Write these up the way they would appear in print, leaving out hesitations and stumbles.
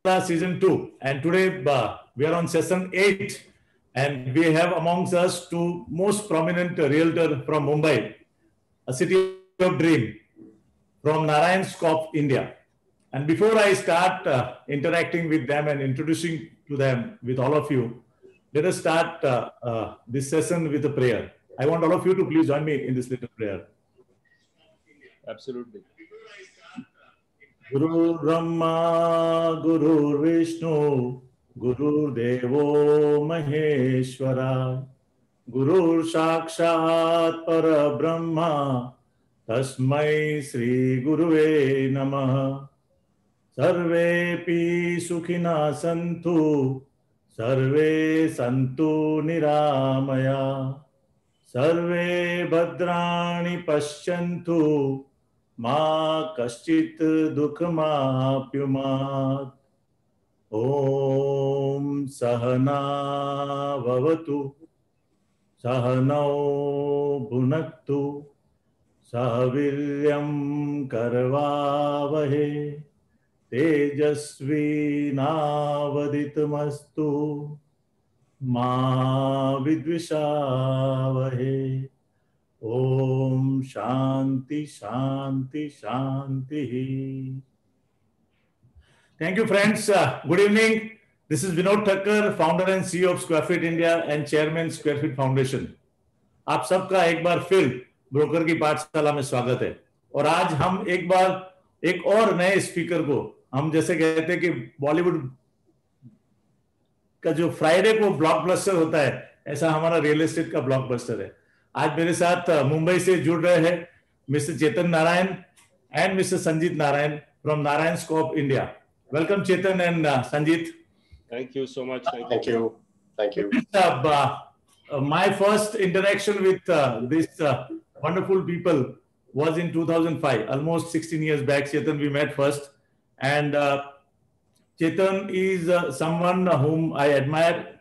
Season 2, and today we are on session 8, and we have amongst us two most prominent realtor from Mumbai, a city of dream, from Narayan's Corp, India. And before I start interacting with them and introducing to them with all of you, let us start this session with a prayer. I want all of you to please join me in this little prayer. Absolutely. Guru Brahma, Guru Vishnu, Guru Devo Maheshwara, Guru Sakshat Para Brahma, Tasmai Sri Guruve Namah. Sarvepi Sukhina Santu, Sarve Santu Niramaya, Sarve Bhadrani Pashyantu, Ma Kaschit Dukhma Pyumat. Om Sahana Vavatu, Sahanau Bhunaktu, Sahaviryam Karvavahe, Tejasvi Navaditamastu, Ma Vidvishavahe. Om Shanti Shanti Shanti. Thank you, friends. Good evening. This is Vinod Thakkar, founder and CEO of Square Feet India and chairman Square Feet Foundation. आप सबका एक बार फिर broker की पाठशाला में स्वागत है। और आज हम एक बार एक और नए स्पीकर को, हम जैसे कहते हैं कि बॉलीवुड का जो फ्राइडे को ब्लॉकबस्टर होता है, ऐसा हमारा रियल एस्टेट का ब्लॉकबस्टर है। आज मेरे साथ मुंबई से जुड़ रहे हैं Mr Chetan Narayan and Mr Sanjeet Narayan from Narayan corp India. Welcome Chetan and Sanjeet. Thank you so much. Thank you. Thank you. My first interaction with these wonderful people was in 2005, almost 16 years back. Chetan, we met first, and Chetan is someone whom I admire.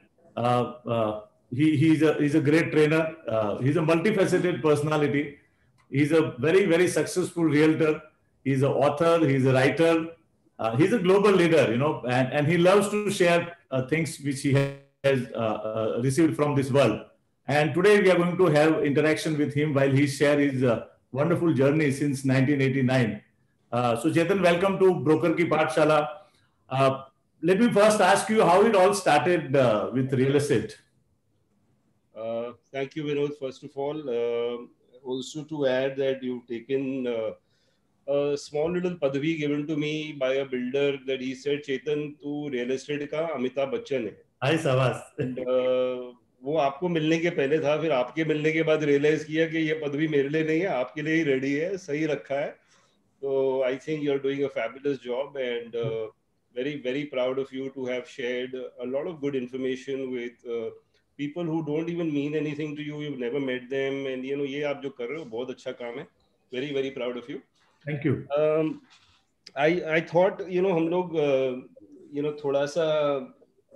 He's a great trainer. He's a multifaceted personality. He's a very, very successful realtor. He's an author. He's a writer. He's a global leader, you know, and he loves to share things which he has received from this world. And today we are going to have interaction with him while he shares his wonderful journey since 1989. So Chetan, welcome to Broker Ki Pathshala. Let me first ask you how it all started with real estate. Thank you, Vinod. First of all, also to add that you've taken a small little padvi given to me by a builder that he said, Chetan, tu real estate ka Amitabh Bachchan hai. Hi, Savas. And, वो आपको मिलने के पहले था, फिर आपके मिलने के बाद रियलाइज किया कि ये पदवी मेरे लिए नहीं है, आपके लिए ही रेडी है, सही रखा है. So I think you're doing a fabulous job, and very, very proud of you to have shared a lot of good information with people who don't even mean anything to you. You've never met them, and you know ये आप जो कर रहे हो बहुत अच्छा काम है. Very, very proud of you. Thank you. I thought you know हम लोग you know थोड़ा सा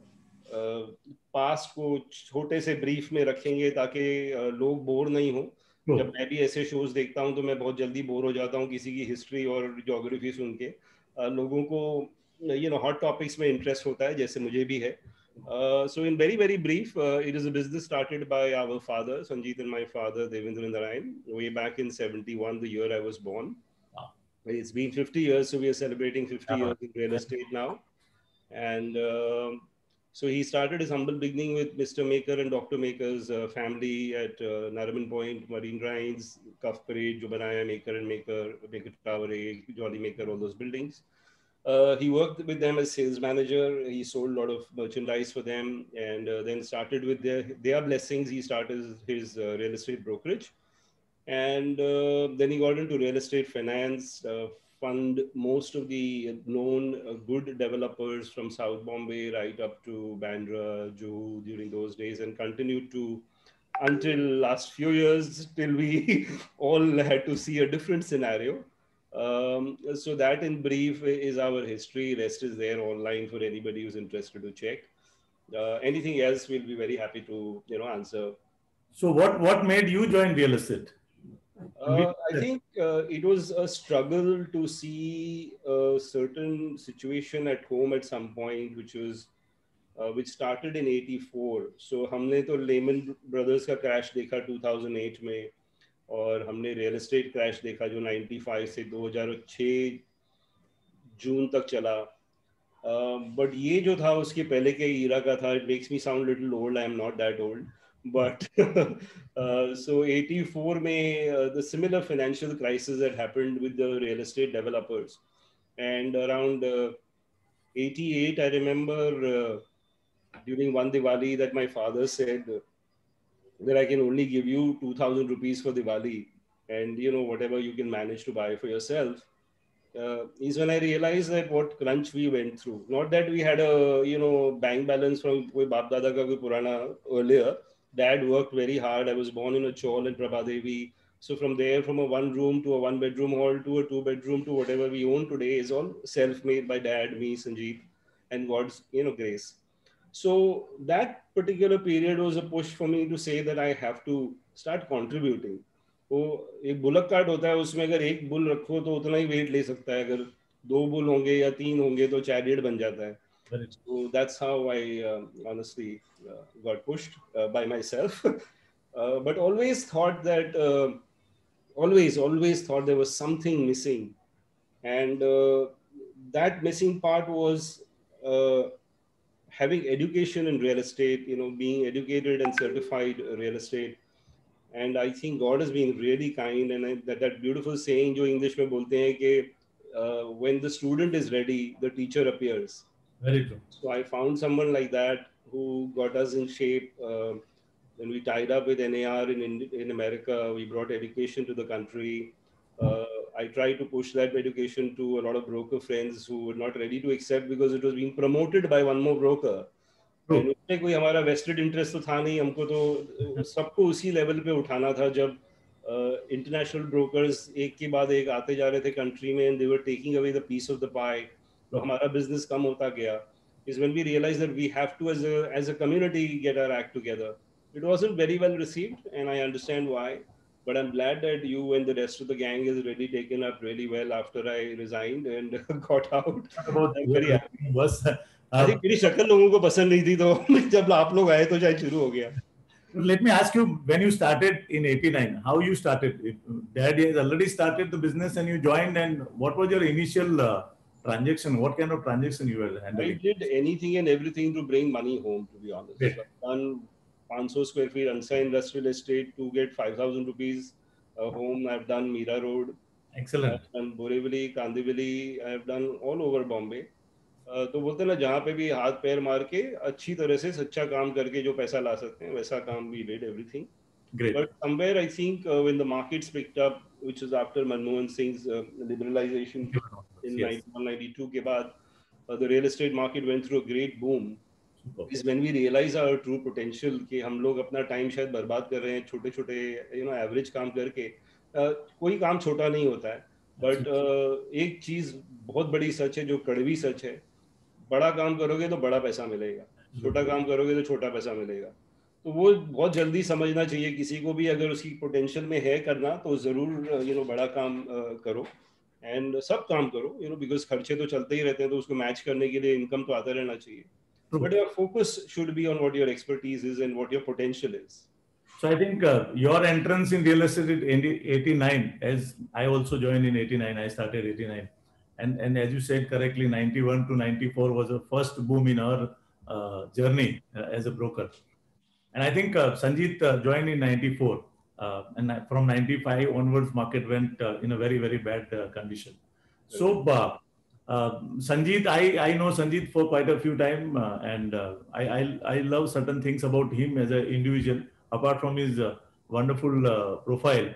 पास्ट को छोटे से ब्रीफ में रखेंगे ताकि लोग बोर नहीं हो. जब मैं भी ऐसे शोज देखता हूं तो मैं बहुत जल्दी बोर हो जाता हूं किसी की हिस्ट्री और ज्योग्राफी सुन के. लोगों को यू नो हॉट टॉपिक्स में इंटरेस्ट होता है जैसे मुझे भी है. So in very, very brief, it is a business started by our father, Sanjeet, and my father, Devendra Narayan, way back in 71, the year I was born. It's been 50 years, so we are celebrating 50 years in real estate now. And so he started his humble beginning with Mr. Maker and Dr. Maker's family at Nariman Point, Marine Drives, Cuff Parade, Jubanaya Maker and Maker Tower, Jolly Maker, all those buildings. He worked with them as sales manager. He sold a lot of merchandise for them, and then started with their blessings. He started his real estate brokerage, and then he got into real estate finance, fund most of the known good developers from South Bombay right up to Bandra, Juhu during those days, and continued to until last few years till we all had to see a different scenario. So that in brief is our history. Rest is there online for anybody who's interested to check. Anything else, we'll be very happy to answer. So what made you join real estate? I think it was a struggle to see a certain situation at home at some point, which started in '84. So हमने तो Lehman Brothers का crash देखा 2008 में, और हमने real estate crash देखा जो 95 से 2006 जून तक चला. But ये जो था उसके पहले के ईरा का था. It makes me sound little old. I am not that old. But so 84 में the similar financial crisis that happened with the real estate developers. And around 88, I remember during one Diwali that my father said that I can only give you 2,000 rupees for Diwali, and whatever you can manage to buy for yourself. Is when I realized that what crunch we went through. Not that we had a bank balance from koi baap dada ka koi purana earlier. Dad worked very hard. I was born in a chawl in Prabhadevi. So from there, from a one room to a one bedroom hall to a two bedroom to whatever we own today is all self-made by Dad, me, Sanjeev, and God's grace. So that particular period was a push for me to say that I have to start contributing. वो एक bullock cart होता है, उसमें अगर एक bull रखो तो उतना ही वेट ले सकता है, अगर दो बुल होंगे या तीन होंगे तो चैरियट बन जाता है. So that's how I honestly got pushed by myself. But always thought that always thought there was something missing, and that missing part was having education in real estate, being educated and certified real estate. And I think God has been really kind, and that beautiful saying jo English mein bolte hain ki when the student is ready, the teacher appears. Very true. So I found someone like that who got us in shape. When we tied up with NAR in America, we brought education to the country. I tried to push that education to a lot of broker friends who were not ready to accept because it was being promoted by one more broker. And उसमें कोई हमारा vested interest तो था नहीं, हमको तो सबको उसी लेवल पे उठाना था. जब international brokers एक के बाद एक आते जा रहे थे country में, and they were taking away the piece of the pie, तो हमारा business कम होता गया. Is when we realized that we have to as a community get our act together. It wasn't very well received, and I understand why. But I'm glad that you and the rest of the gang has really taken up really well after I resigned and got out. I'm very happy. I think मेरी शक्ल लोगों को पसंद नहीं थी, तो जब आप लोग आए तो शायद शुरू हो गया. Let me ask you, when you started in '89, how you started? Dad has already started the business and you joined, and what was your initial transaction? What kind of transaction you were handling? I did anything and everything to bring money home, to be honest. Great. I've done 500 square feet unsigned industrial estate to get 5,000 rupees a home. I've done Mira Road. Excellent. I've done Borivali, Kandivali. I've done all over Bombay. तो बोलते ना जहाँ पे भी हाथ पैर मार के अच्छी तरह से सच्चा काम करके जो पैसा ला सकते हैं वैसा काम we did everything. Great. But somewhere I think when the markets picked up, which is after Manmohan Singh's liberalization in 1992 के बाद, the real estate market went through a great boom. Is when we realize our true potential कि हम लोग अपना time शायद बर्बाद कर रहे हैं छोटे छोटे एवरेज काम करके. कोई काम छोटा नहीं होता है, बट एक चीज बहुत बड़ी सच है जो कड़वी सच है, बड़ा काम करोगे तो बड़ा पैसा मिलेगा, छोटा काम करोगे तो छोटा पैसा मिलेगा. तो वो बहुत जल्दी समझना चाहिए किसी को भी, अगर उसकी पोटेंशियल में है करना तो जरूर बड़ा काम करो, एंड सब काम करो, बिकॉज खर्चे तो चलते ही रहते हैं, तो उसको मैच करने के लिए इनकम तो आता रहना चाहिए. But your focus should be on what your expertise is and what your potential is. So I think your entrance in real estate in '89, as I also joined in '89, I started '89. And as you said correctly, 91 to 94 was the first boom in our journey as a broker. And I think Sanjeet joined in '94. And from '95 onwards, market went in a very, very bad condition. So Sanjeet, I know Sanjeet for quite a few time, and I love certain things about him as an individual, apart from his wonderful profile.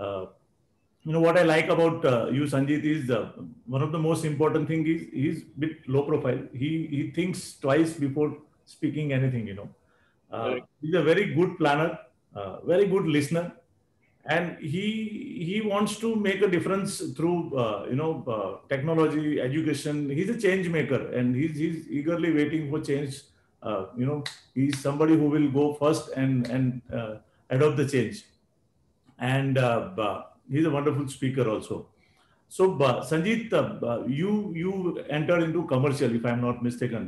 What I like about you, Sanjeet, is one of the most important thing is he's a bit low profile. He thinks twice before speaking anything. He's a very good planner, very good listener, and he wants to make a difference through technology, education. He's a change maker, and he's eagerly waiting for change. He's somebody who will go first and adopt the change. And he's a wonderful speaker also. So, Sanjeet, you entered into commercial, if I'm not mistaken.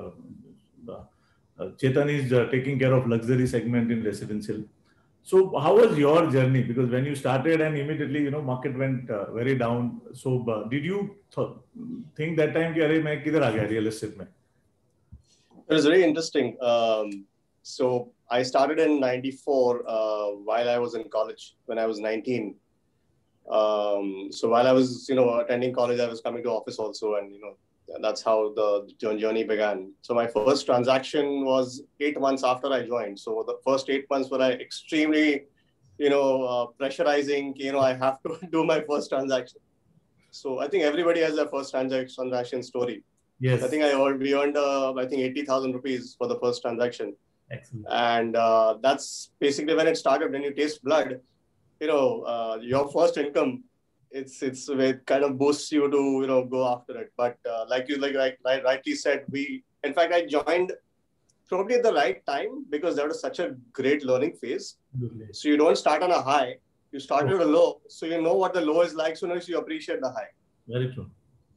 Chetan is taking care of luxury segment in residential. So, how was your journey? Because when you started and immediately, market went very down. So, did you think that time कि अरे मैं किधर आ गया real estate में? It was very interesting. So I started in '94 while I was in college when I was 19. So while I was, attending college, I was coming to office also, and that's how the journey began. So my first transaction was 8 months after I joined. So the first 8 months were extremely, pressurizing. I have to do my first transaction. So I think everybody has their first transaction story. Yes. I think we earned 80,000 rupees for the first transaction. Excellent. And that's basically when it started. When you taste blood, your first income, it kind of boosts you to go after it. But like you rightly said, I joined probably at the right time because that was such a great learning phase. Absolutely. So you don't start on a high, you start at a low, so you know what the low is like, so you appreciate the high. Very true.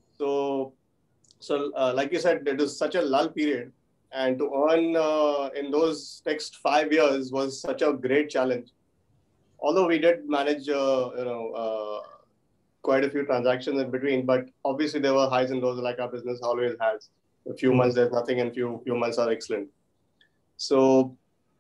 So like you said, it was such a lull period, and to earn in those next 5 years was such a great challenge. Although we did manage, quite a few transactions in between, but obviously there were highs and lows like our business always has. A few months there's nothing, and few months are excellent. So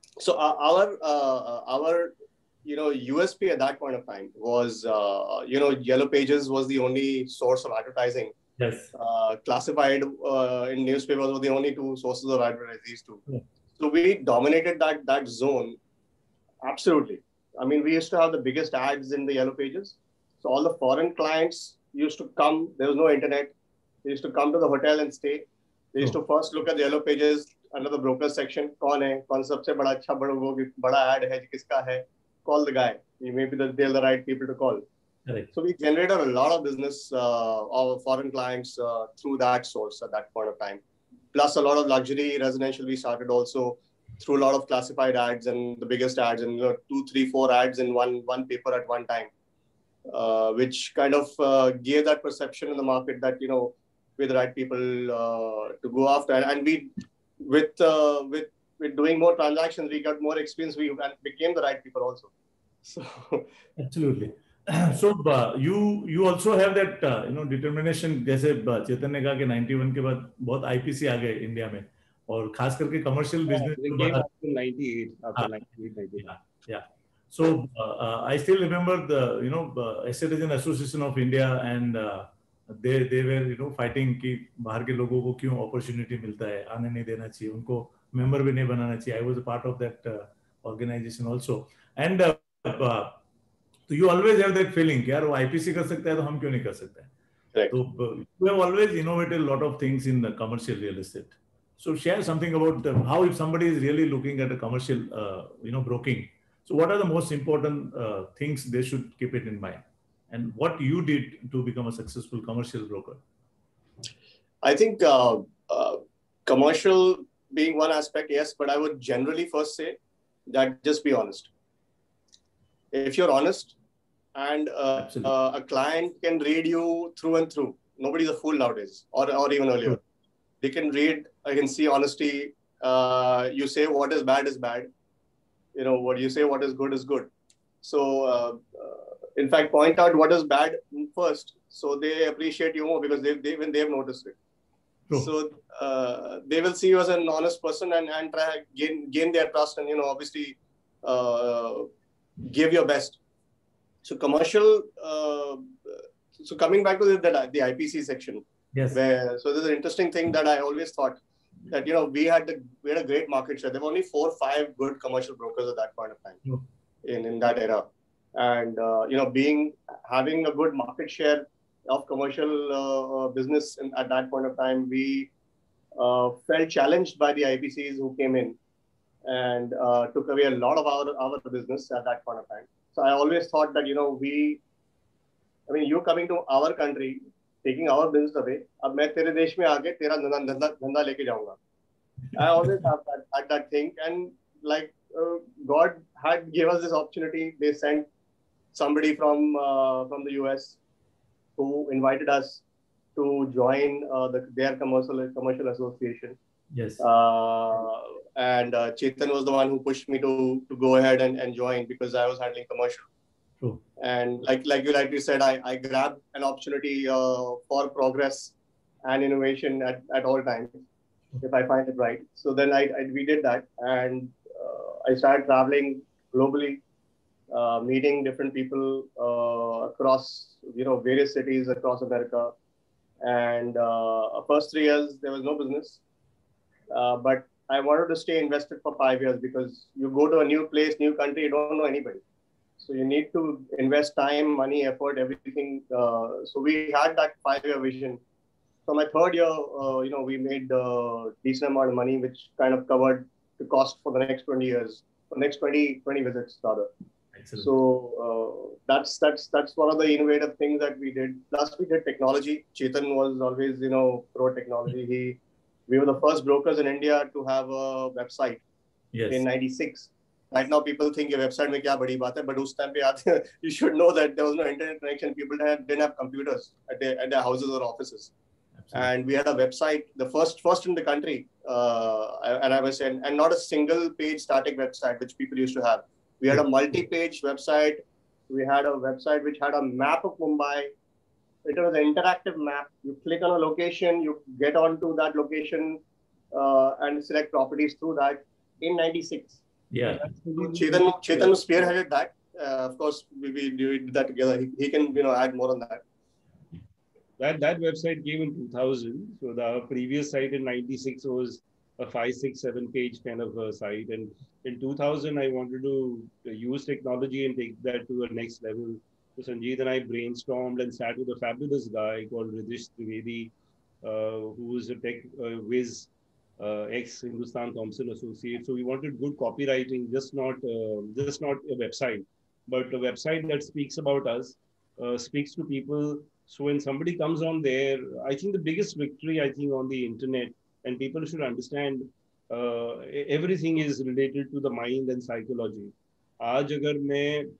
our USP at that point of time was Yellow Pages was the only source of advertising. Yes. Classified in newspapers were the only two sources of advertising. These two. Yeah. So we dominated that zone. Absolutely. I mean, we used to have the biggest ads in the Yellow Pages. So all the foreign clients used to come. There was no internet. They used to come to the hotel and stay. They used to first look at the Yellow Pages under the broker section. कौन है? कौन सबसे बड़ा अच्छा बड़ा ad है? किसका है? Call the guy. Maybe they're the right people to call. Correct. So we generated a lot of business of foreign clients through that source at that point of time. Plus a lot of luxury residential we started also through a lot of classified ads and the biggest ads, and 2, 3, 4 ads in one paper at one time, which kind of gave that perception in the market that we're the right people to go after. And we with doing more transactions, we got more experience. We became the right people also. So absolutely. So you also have that determination. जैसे चेतन ने कहा कि 91 के बाद बहुत IPC आ गए India में, और खास करके commercial business. After 98. Yeah. So I still remember the Estate Agent Association of India, and they were fighting कि बाहर के लोगों को क्यों opportunity मिलता है, आने नहीं देना चाहिए, उनको member भी नहीं बनाना चाहिए. I was a part of that organization also, and so you always have that feeling कि यार वो IPC कर सकता है तो हम क्यों नहीं कर सकते. Correct. So you have always innovated a lot of things in the commercial real estate. So share something about how, if somebody is really looking at a commercial broking, so what are the most important things they should keep it in mind, and what you did to become a successful commercial broker? I think commercial being one aspect, yes, but I would generally first say that just be honest. If you're honest, and a client can read you through and through. Nobody's a fool nowadays, or even earlier. Sure. They can read, I can see honesty. You say what is bad is bad. What you say what is good is good. So, in fact, point out what is bad first, so they appreciate you more because when they've noticed it. Sure. So they will see you as an honest person and try gain their trust, and obviously give your best. So commercial. So coming back to the IPC section. Yes. So there's an interesting thing that I always thought that we had a great market share. There were only 4 or 5 good commercial brokers at that point of time in that era, and having a good market share of commercial business at that point of time, we felt challenged by the IPCs who came in and took away a lot of our business at that point of time. So I always thought that you coming to our country, taking our business away. अब मैं तेरे देश में आके तेरा धंधा लेके जाऊंगा. I always have that thing, and God had gave us this opportunity. They sent somebody from the US who invited us to join their commercial association. Yes. And Chetan was the one who pushed me to go ahead and join, because I was handling commercial. True. And like you rightly said, I grabbed an opportunity for progress and innovation at all times, if I find it right. So then we did that, and I started traveling globally, meeting different people across various cities across America. And first 3 years there was no business, but I wanted to stay invested for 5 years, because you go to a new place, new country, you don't know anybody. So you need to invest time, money, effort, everything. So we had that 5-year vision. So my 3rd year, we made a decent amount of money, which kind of covered the cost for the next 20 years, for the next 20 visits rather. Excellent. So that's one of the innovative things that we did. Plus we did technology. Chetan was always, pro technology. We were the first brokers in India to have a website. Yes. In 96. Right now, people think your website mein kya badi baat hai, but us time pe you should know that there was no internet connection. People didn't have computers at their houses or offices. Absolutely. And we had a website, the first in the country, and I was saying, and not a single page static website, which people used to have. We had a multi-page website. We had a website which had a map of Mumbai. It was an interactive map. You click on a location, you get onto that location, and select properties through that in 96. Yeah. Chetan spearheaded that. Of course, we did that together. He can add more on that. That website came in 2000. So the previous site in 96 was a 5, 6, 7 page kind of a site. And in 2000, I wanted to use technology and take that to the next level. So Sanjeev and I brainstormed and sat with a fabulous guy called Riddhish Trivedi, who was a tech whiz, ex-Hindustan Thompson associate. So we wanted good copywriting, just not a website, but a website that speaks about us, speaks to people. So when somebody comes on there, I think the biggest victory, on the internet, and people should understand, everything is related to the mind and psychology. Aaj agar main,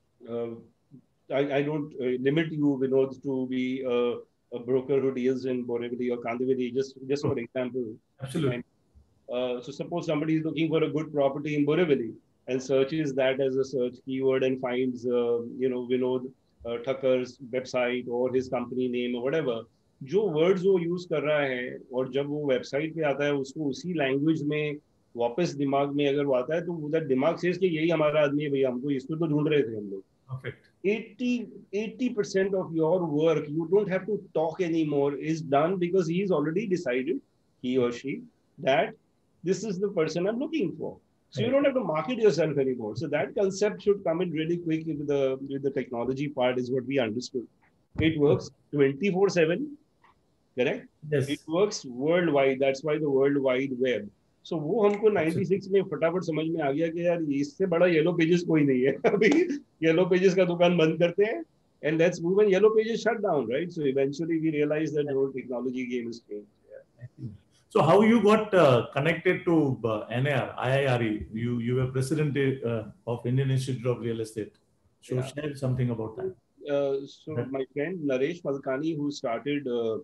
I don't limit you, Vinod, to be a broker who deals in Borivali or Kandivali, just for example. Absolutely. And, so suppose somebody is looking for a good property in Borivali and searches that as a search keyword and finds, Vinod Thakkar's website or his company name or whatever. जो words वो use कर रहा है और जब वो website पे आता है उसको उसी language में वापस दिमाग में अगर वो आता है तो उधर दिमाग से कि यही हमारा आदमी है भैया, हमको इसको तो ढूंढ रहे थे हम लोग. Perfect. 80% of your work, you don't have to talk anymore, is done because he's already decided, he or she, that this is the person I'm looking for. So you don't have to market yourself anymore. So that concept should come in really quick with the technology part, is what we understood. It works 24/7, correct? Yes. It works worldwide. That's why the World Wide Web. So वो हमको 96 में फटाफट समझ में आ गया कि यार इससे बड़ा येलो पेजेस कोई नहीं है. अभी येलो पेजेस का दुकान बंद करते हैं, and let's move, and yellow pages shut down, right? So eventually we realized that the whole technology game is changed. Yeah. So how you got connected to NIR, IIRE? You were president of Indian Institute of Real Estate. So share something about that. So my friend Naresh Malkani, who started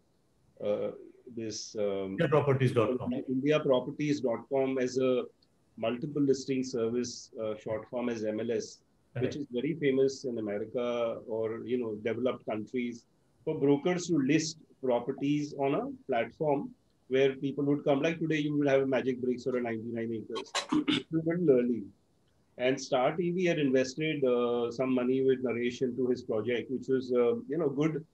this IndiaProperties.com. IndiaProperties.com as a multiple listing service, short form as MLS, which is very famous in America or developed countries, for brokers to list properties on a platform where people would come. Like today, you would have a Magic Bricks or a 99 acres. Little early. And Start EV had invested some money with Naresh into his project, which was good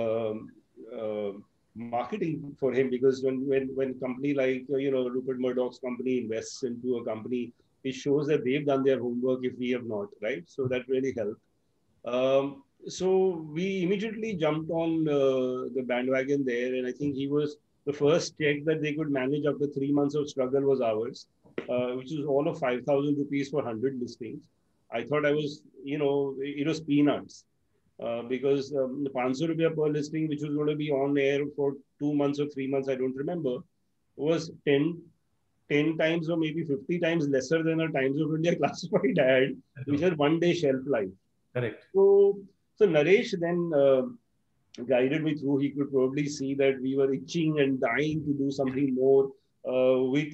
marketing for him, because when company like Rupert Murdoch's company invests into a company, it shows that they've done their homework if we have not, right? So that really helped. So we immediately jumped on the bandwagon there, and I think he was the first check that they could manage after 3 months of struggle was ours, which was all of 5,000 rupees for 100 listings. I thought it was peanuts. Because the 500 rupiah per listing, which was going to be on air for 2 months or 3 months, I don't remember, was 10 times or maybe 50 times lesser than a Times of India classified ad, which had 1 day shelf life. Correct. So Naresh then guided me through. He could probably see that we were itching and dying to do something more with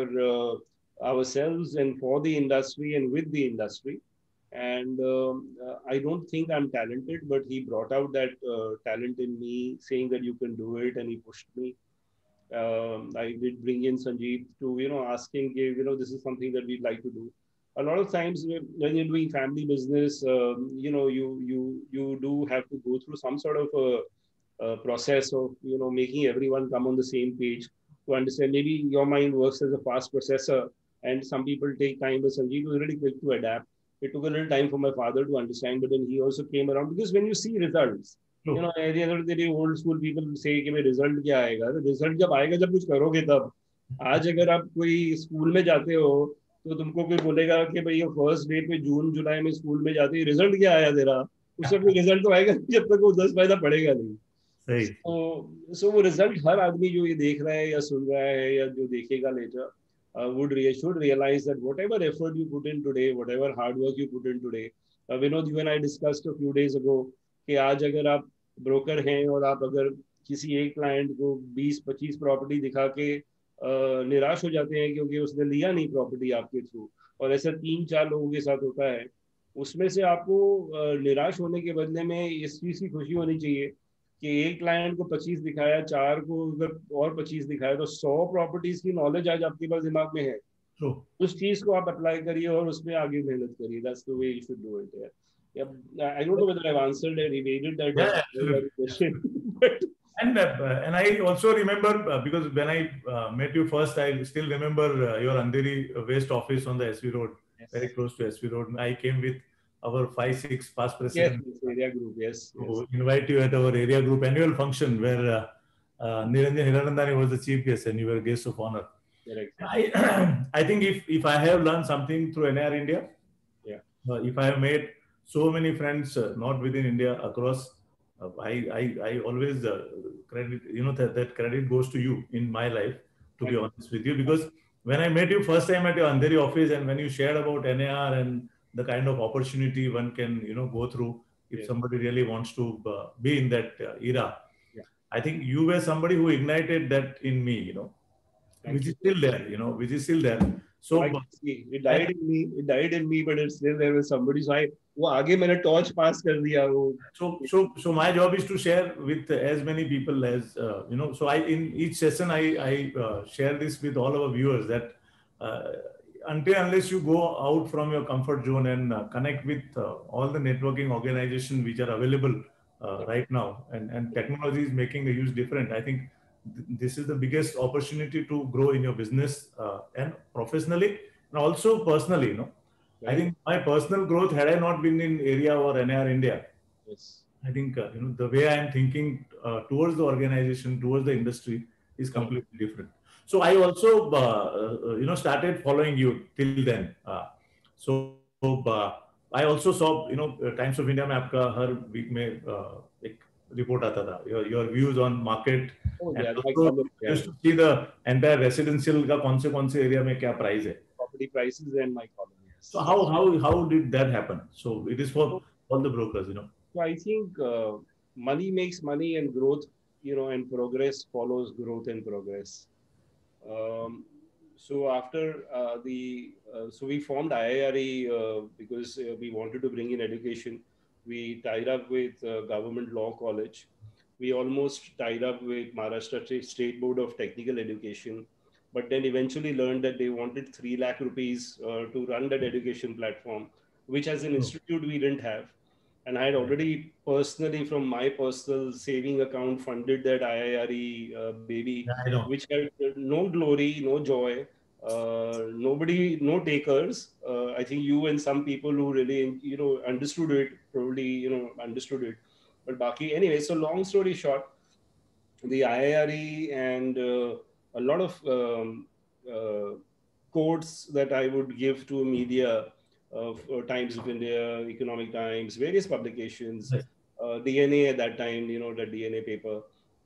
ourselves and for the industry and with the industry. And I don't think I'm talented, but he brought out that talent in me, saying that you can do it, and he pushed me. I did bring in Sanjeev to, asking, this is something that we'd like to do. A lot of times when you're doing family business, you do have to go through some sort of a process of, making everyone come on the same page to understand. Maybe your mind works as a fast processor, and some people take time, but Sanjeev was really quick to adapt. It took a little time for my father to understand, but then he also came around, because when you see results, at the end of the day, old school people say कि भाई result क्या आएगा? Result जब आएगा जब कुछ करोगे तब. आज अगर आप कोई स्कूल में जाते हो तो तुमको कोई बोलेगा कि भाई ये फर्स्ट डे पे जून जुलाई में स्कूल में जाते हैं, रिजल्ट क्या आया तेरा? उससे कोई रिजल्ट तो आएगा जब तक वो 10 पैसा पड़ेगा नहीं. सही. So वो रिजल्ट हर आदमी जो ये देख रहा है या सुन रहा है या जो देखेगा later should realize that whatever effort you put in today, whatever hard work you put in today, Vinod, you and I discussed a few days ago कि आज अगर आप ब्रोकर हैं और आप अगर किसी एक क्लाइंट को 20-25 प्रॉपर्टी दिखा के निराश हो जाते हैं क्योंकि उसने लिया नहीं प्रॉपर्टी आपके थ्रू, और ऐसा 3-4 लोगों के साथ होता है, उसमें से आपको निराश होने के बदले में इस चीज की खुशी होनी चाहिए कि एक क्लाइंट को 25 दिखाया, 4 को अगर और 25 दिखाया, तो 100 प्रॉपर्टीज की नॉलेज आज आपके पास दिमाग में है. उस चीज को आप अप्लाई करिए और उसमें आगे मेहनत करिए. That's the way you should do it. I don't know whether I've answered and evaded that question. And I also remember, because when I met you first, I still remember your Andheri West office on the SV Road, very close to SV Road. I came with our 5-6 past president. Yes, area group, yes. To invite you at our area group annual function where Niranjan Hiranandani was the chief guest and you were guest of honor. Correct. I think if I have learned something through NIR India, if I have made so many friends, not within India, across, I always credit, that credit goes to you in my life, to be honest with you, because when I met you first time at your Andheri office and when you shared about NIR and the kind of opportunity one can, go through if somebody really wants to be in that era, I think you were somebody who ignited that in me, which is still there, So it died in me, but it's still there with somebody. So वो आगे मैंने torch pass कर दिया वो. So my job is to share with as many people as So in each session I share this with all our viewers that unless you go out from your comfort zone and connect with all the networking organizations which are available right now, and technology is making a huge difference. I think this is the biggest opportunity to grow in your business and professionally and also personally. I think my personal growth, had I not been in area or NIR India, I think the way I am thinking towards the organization, towards the industry is completely different. So I also started following you till then. I also saw Times of India में आपका हर week में एक report आता था, your views on market, and also just to see the entire residential का कौन से area में क्या price है, property prices and my column. So how did that happen? So it is for all the brokers, So I think money makes money, and growth, and progress follows growth and progress. So after so we formed IIRE because we wanted to bring in education. We tied up with Government Law College. We almost tied up with Maharashtra State Board of Technical Education, but then eventually learned that they wanted 3 lakh rupees to run that education platform, which as an institute we didn't have. And I had already personally, from my personal saving account, funded that IIRE baby, which had no glory, no joy, no takers. I think you and some people who really, understood it, probably, understood it. But Baki, anyway, so long story short, the IIRE and a lot of quotes that I would give to media, Times of India, Economic Times, various publications, DNA at that time, the DNA paper.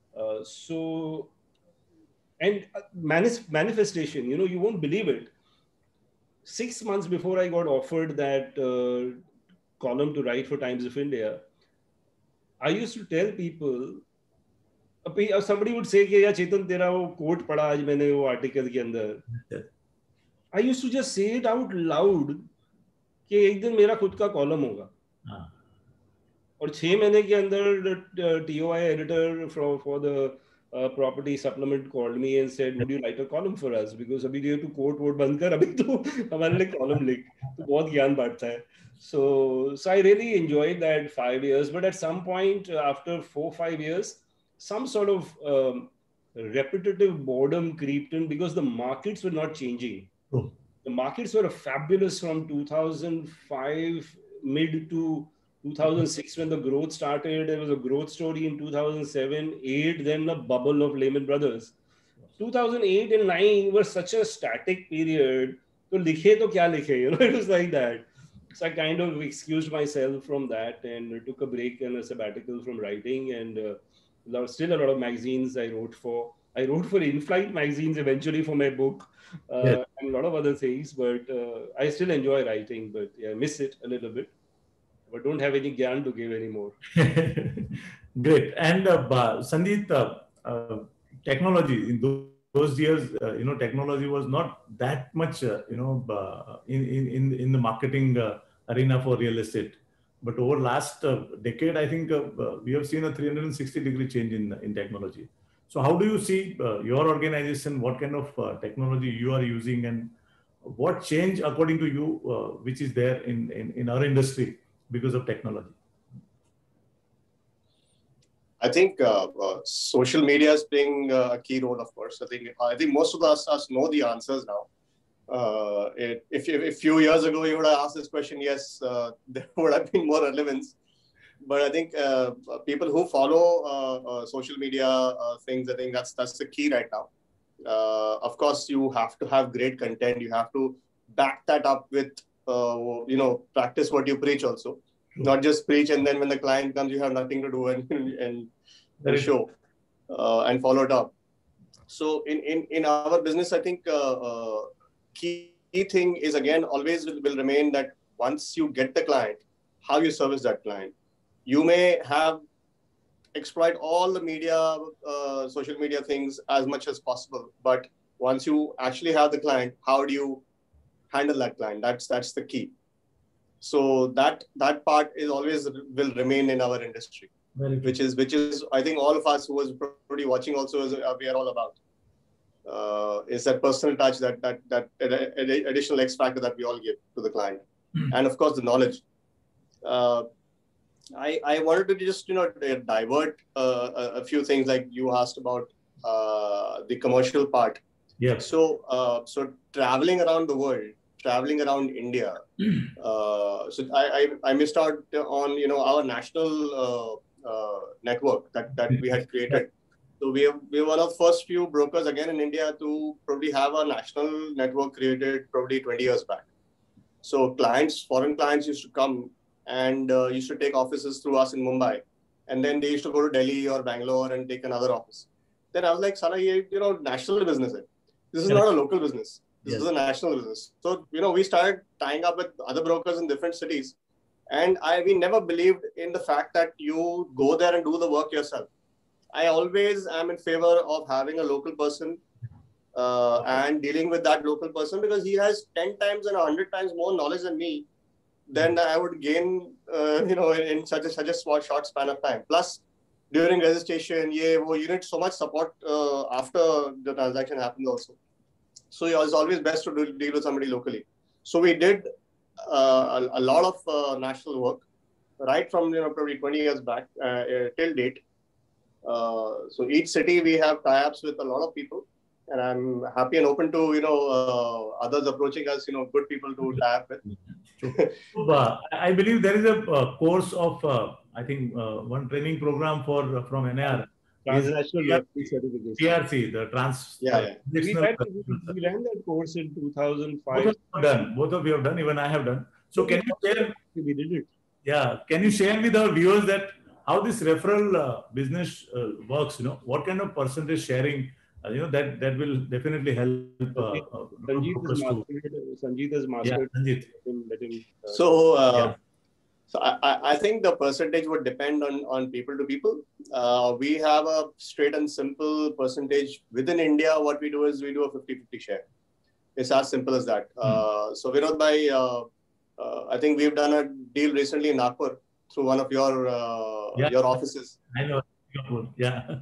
And manifestation, you won't believe it. 6 months before I got offered that column to write for Times of India, I used to tell people, somebody would say कि यार चेतन तेरा वो quote पढ़ा आज मैंने वो article के अंदर. I used to just say it out loud कि एक दिन मेरा खुद का column होगा. और 6 महीने के अंदर TOI editor for the property supplement called me and said, would you write a column for us? Because अभी ये तो quote बंद कर, अभी तो हमारे लिए column लिख, तो बहुत ज्ञान बांटता है. So I really enjoyed that 5 years, but at some point after 4-5 years, some sort of repetitive boredom creeped in because the markets were not changing. Oh. The markets were fabulous from 2005 mid to 2006 when the growth started. There was a growth story in 2007, 8, then the bubble of Lehman Brothers. 2008 and 9 were such a static period. So likhe to kya likhe? You know, it was like that. So I kind of excused myself from that and took a break and a sabbatical from writing, and still a lot of magazines I wrote for. I wrote for In-Flight magazines eventually for my book and a lot of other things, but I still enjoy writing, but I miss it a little bit. But don't have any gyan to give anymore. Great. And Sandeep, technology in those years, technology was not that much, in the marketing arena for real estate. But over last decade, I think we have seen a 360-degree change in technology. So how do you see your organization? What kind of technology you are using, and what change, according to you, which is there in our industry because of technology? I think social media is playing a key role, of course. I think most of us know the answers now. If a few years ago you would have asked this question, yes, there would have been more relevance. But I think people who follow social media things, I think that's the key right now. Of course, you have to have great content. You have to back that up with, practice what you preach also. Not just preach and then when the client comes, you have nothing to do and show and follow it up. So in our business, I think key thing is, again, always will remain that once you get the client, how you service that client. You may have exploit all the media, social media things as much as possible, but once you actually have the client, how do you handle that client? That's the key. So that part is always will remain in our industry, which is I think all of us who was probably watching also we are all about. Is that personal touch, that additional X factor that we all give to the client, and of course the knowledge. I wanted to just divert a few things, like you asked about the commercial part. Yeah. So traveling around the world, traveling around India. So I missed out on our national network that we had created. So we were one of the first few brokers again in India to probably have a national network created probably 20 years back. So foreign clients used to come and used to take offices through us in Mumbai, and then they used to go to Delhi or Bangalore and take another office. Then I was like, Sala, national business. This is not a local business. This is a national business. So, we started tying up with other brokers in different cities. And we never believed in the fact that you go there and do the work yourself. I always am in favor of having a local person and dealing with that local person, because he has 10 times and 100 times more knowledge than me than I would gain, in such a short span of time. Plus, during registration, you need so much support after the transaction happens also. So it's always best to deal with somebody locally. So we did a lot of national work, right from probably 20 years back till date. So each city we have tie-ups with a lot of people, and I'm happy and open to others approaching us, good people to tie up with. So, I believe there is a course of I think one training program from NAR. Transnational certification. TRC, the trans. We ran that course in 2005. Both of you have done. Even I have done. So can you share? We did it. Yeah. Can you share with our viewers that how this referral business works? What kind of percentage sharing? That will definitely help. Sanjeet has mastered. Yeah, Sanjeet. Let him, So So I think the percentage would depend on people to people. We have a straight and simple percentage within India. What we do is we do a 50-50 share. It's as simple as that. So Vinod bhai, I think we've done a deal recently in Nagpur through one of your offices. I know. Yeah.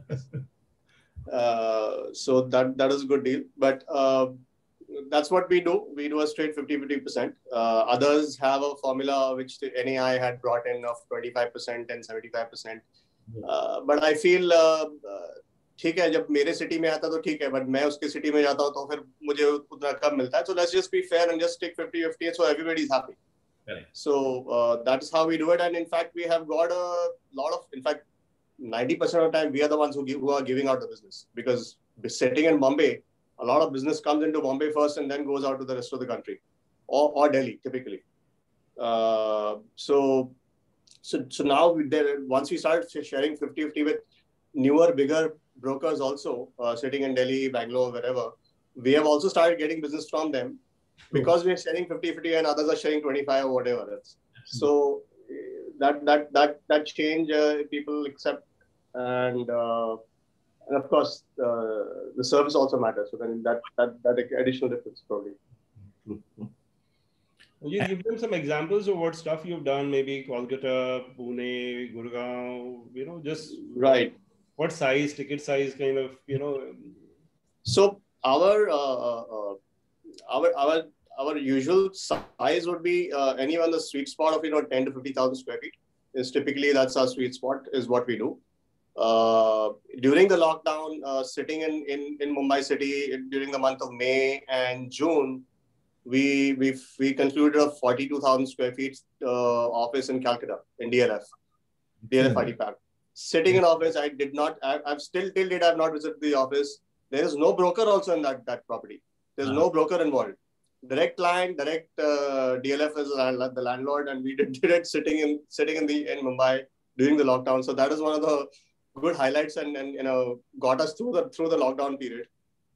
So that is a good deal. But that's what we do. We do a straight 50-50%. Others have a formula which the NAI had brought in of 25% and 75%. But I feel ठीक है, जब मेरे city में आता तो ठीक है, but मैं उसके सिटी में जाता हूँ तो फिर मुझे उतना कम मिलता है. So let's just be fair and just take 50-50 so everybody's happy. Correct. So that is how we do it. And in fact, we have got a lot of, in fact, 90% of the time, we are the ones who are giving out the business, because sitting in Bombay, a lot of business comes into Bombay first and then goes out to the rest of the country or Delhi typically. So now once we start sharing 50-50 with newer, bigger brokers also sitting in Delhi, Bangalore, wherever, we have also started getting business from them because we are sharing 50-50 and others are sharing 25 or whatever else. So that change people accept, and of course the service also matters. So then that additional difference probably. You give them some examples of what stuff you've done, maybe Kolkata, Pune, Gurgaon, just right. What size, ticket size, kind of, So our usual size would be anyone the sweet spot of 10 to 50,000 square feet is typically, that's our sweet spot, is what we do. During the lockdown, sitting in Mumbai city during the month of May and June, we concluded a 42,000 square feet office in Calcutta in DLF IT Park. Sitting in office, I've still till date I've not visited the office. There is no broker also in that property. There's no broker involved. Direct client, direct DLF is the landlord, and we did it sitting in Mumbai during the lockdown. So that is one of the good highlights, and got us through the lockdown period.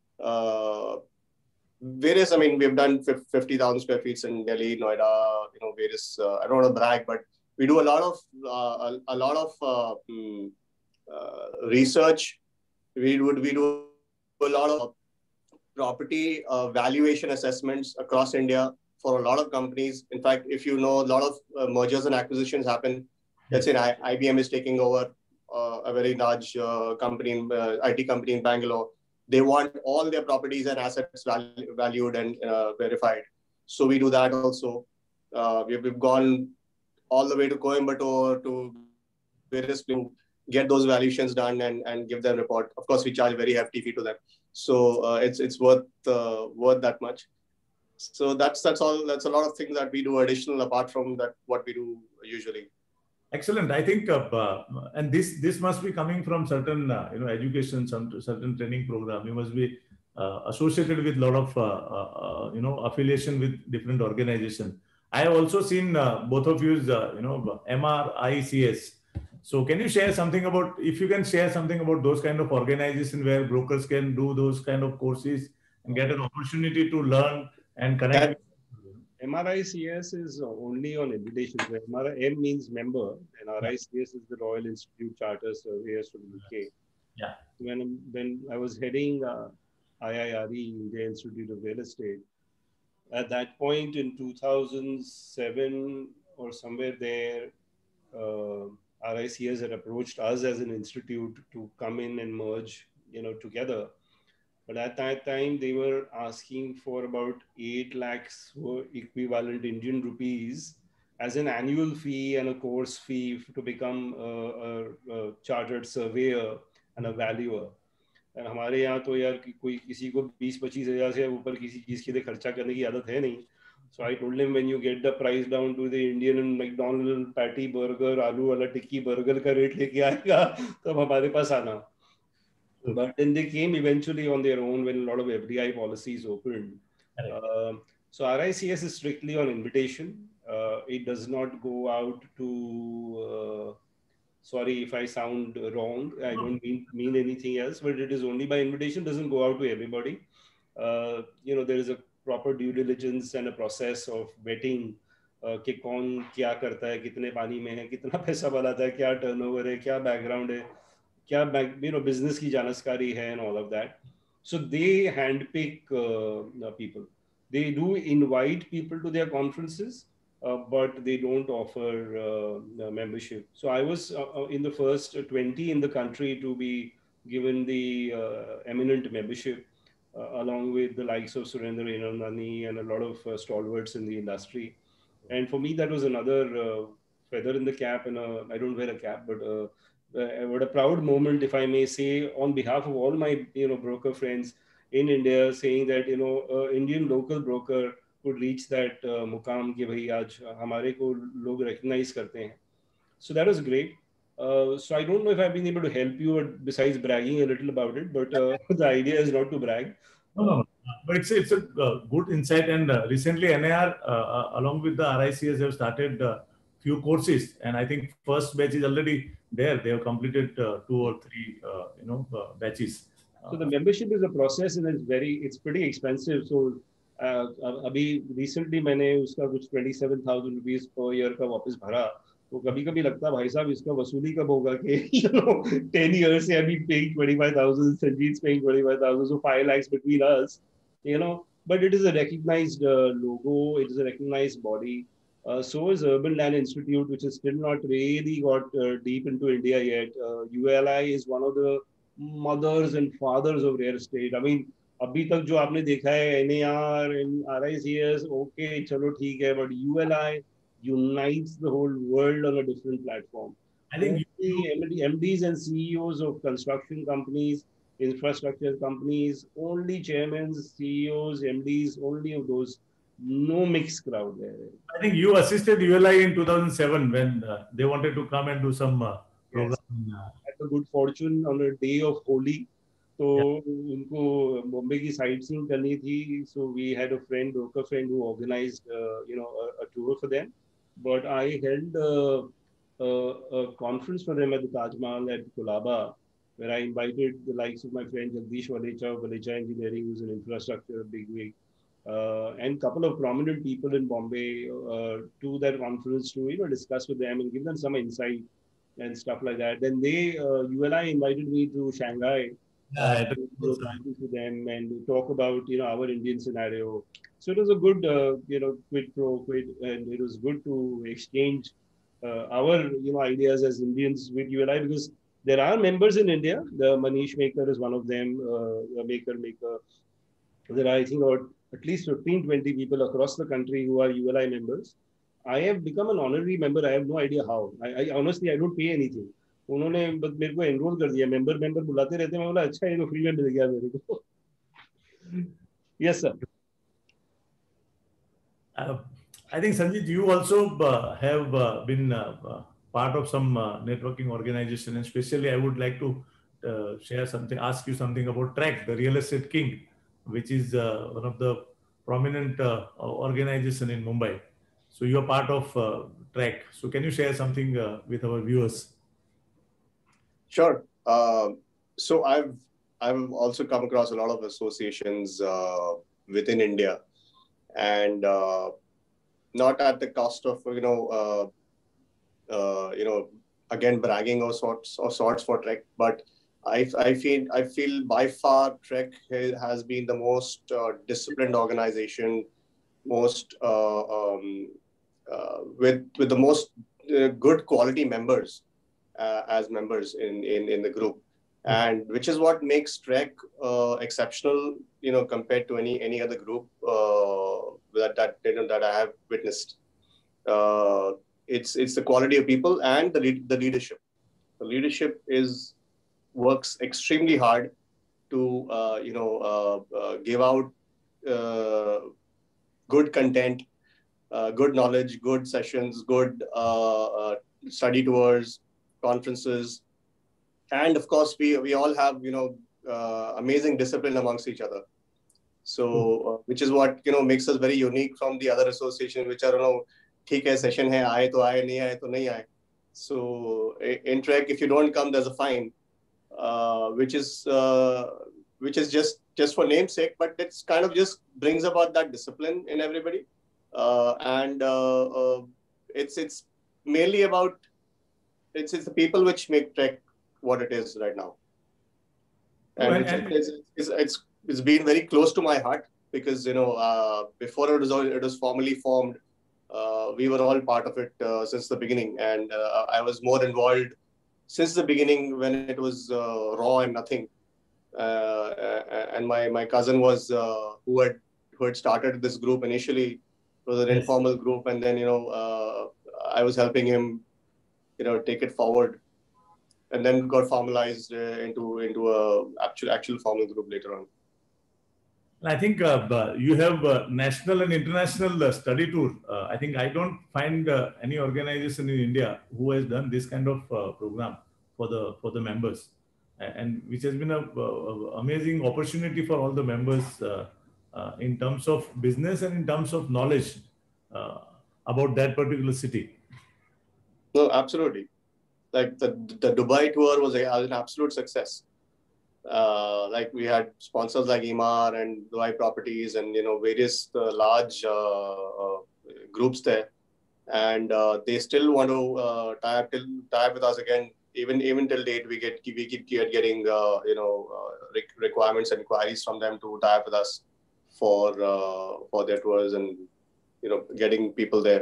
Various, we've done 50,000 square feet in Delhi, Noida, various. I don't want to brag, but we do a lot of research. We do a lot of property valuation assessments across India for a lot of companies. In fact, if a lot of mergers and acquisitions happen. Let's say IBM is taking over a very large company, IT company in Bangalore. They want all their properties and assets valued and verified. So we do that also. We've gone all the way to Coimbatore, to various places, get those valuations done and give them report. Of course, we charge very hefty fee to them. So it's worth that much. So that's all. That's a lot of things that we do additional apart from that what we do usually. Excellent. I think, and this must be coming from certain education, certain training program. You must be associated with a lot of affiliation with different organizations. I have also seen both of you, MRICS. So can you share something about, if you can share something about those kind of organizations where brokers can do those kind of courses and get an opportunity to learn and connect? MRICS is only on invitation. M means member, and RICS is the Royal Institute Charter Surveyors from UK. Yeah. When I was heading IIRE, India Institute of Real Estate, at that point in 2007 or somewhere there, RICS had approached us as an institute to come in and merge, together. But at that time, they were asking for about 8 lakhs equivalent Indian rupees as an annual fee and a course fee to become a chartered surveyor and a valuer. And हमारे यहाँ तो यार कोई किसी को 20-25 हज़ार से ऊपर किसी चीज़ के लिए खर्चा करने की आदत है नहीं. So I told him, when you get the price down to the Indian McDonald's patty burger, आलू वाला टिक्की burger का रेट लेके आएगा, तब हमारे पास आना. But then they came eventually on their own when a lot of FDI policies opened. So RICS is strictly on invitation. It does not go out to, sorry if I sound wrong, I don't mean anything else, but it is only by invitation, doesn't go out to everybody. There is a proper due diligence and a process of vetting कि कौन क्या करता है, कितने पानी में है, कितना पैसा बनाता है, क्या टर्नओवर है, क्या बैकग्राउंड है, क्या बिजनेस की जानकारी है, and all of that. So they handpick people. They do invite people to their conferences, but they don't offer membership. So I was in the first 20 in the country to be given the eminent membership, along with the likes of Surendra Inamnani and a lot of stalwarts in the industry. And for me, that was another feather in the cap. And I don't wear a cap, but what a proud moment, if I may say, on behalf of all my broker friends in India, saying that Indian local broker could reach that mukam कि भाई आज हमारे को लोग recognize करते हैं. So that was great. So I don't know if I've been able to help you, besides bragging a little about it, but the idea is not to brag. No. But it's a good insight. And recently, NIR, along with the RICS, have started few courses, and I think first batch is already there. They have completed 2 or 3, batches. So the membership is a process, and it's pretty expensive. So अभी recently मैंने उसका कुछ 27,000 rupees per year का वापस भरा. तो कभी-कभी लगता है भाई साहब इसका वसूली कब होगा कि 10 years से अभी paying 25,000, Sanjeev's paying 25,000, so 5 lakhs between us, But it is a recognized logo. It is a recognized body. So is Urban Land Institute, which is still not really got deep into India yet. ULI is one of the mothers and fathers of real estate. I mean, अभी तक जो आपने देखा है NAR and RICS, okay, चलो ठीक है, but ULI unites the whole world on a different platform. I think MDs and CEOs of construction companies, infrastructure companies, only chairmen, CEOs, MDs, only of those. No mixed crowd there. I think you assisted ULI in 2007 when they wanted to come and do some program. Yes. Had the good fortune on a day of Holi. So उनको बॉम्बे की sight seeing करनी थी. So we had a broker friend who organized a tour for them. But I held a conference for them at the Taj Mahal at Colaba, where I invited the likes of my friend Jagdish Valecha of Valecha Engineering, who's an infrastructure bigwig, and a couple of prominent people in Bombay to that conference to discuss with them and give them some insight and stuff like that. Then ULI invited me to Shanghai to to them and talk about our Indian scenario. So it was a good quid pro quid, and it was good to exchange our ideas as Indians with ULI, because there are members in India. The Manish Maker is one of them. Maker. There are, I think, at least 15-20 people across the country who are ULI members. I have become an honorary member. I have no idea how. I honestly, I don't pay anything. उन्होंने बस मेरे को enrol कर दिया. Member बुलाते रहते हैं. मैं बोला अच्छा, ये तो फ्री में मिल गया मेरे को. Yes, sir. I think Sanjeev, you also have been part of some networking organization, and especially I would like to ask you something about TRAC, the Real Estate King, which is one of the prominent organization in Mumbai. So you are part of TRAC. So can you share something with our viewers? Sure. So I've also come across a lot of associations within India, and not at the cost of again bragging or sorts for TRAC, but I feel by far TRAC has been the most disciplined organization, most with the most good quality members as members in the group, and which is what makes TRAC exceptional, compared to any other group that I have witnessed. It's the quality of people and the leadership. The leadership works extremely hard to give out good content, good knowledge, good sessions, good study tours, conferences, and of course we all have amazing discipline amongst each other. So which is what makes us very unique from the other associations, which are ठीक है session है, आए तो आए, नहीं आए तो नहीं आए. So in TRAC, if you don't come, there's a fine, which is just for namesake, but it's kind of just brings about that discipline in everybody. and it's mainly about it's the people which make Trek what it is right now, and it's been very close to my heart because before it was formally formed, we were all part of it since the beginning, and I was more involved since the beginning when it was raw and nothing. And my cousin was who had started this group initially. It was an informal group, and then I was helping him take it forward, and then got formalized into a actual formal group later on. I think you have national and international study tour. I think I don't find any organization in India who has done this kind of program for the members, and which has been a amazing opportunity for all the members in terms of business and in terms of knowledge about that particular city. No, absolutely. Like the Dubai tour was an absolute success. Like we had sponsors like Emaar and Dubai Properties and various large groups there, and they still want to tie up with us again. Even till date, we keep getting requirements and inquiries from them to tie up with us for their tours and getting people there.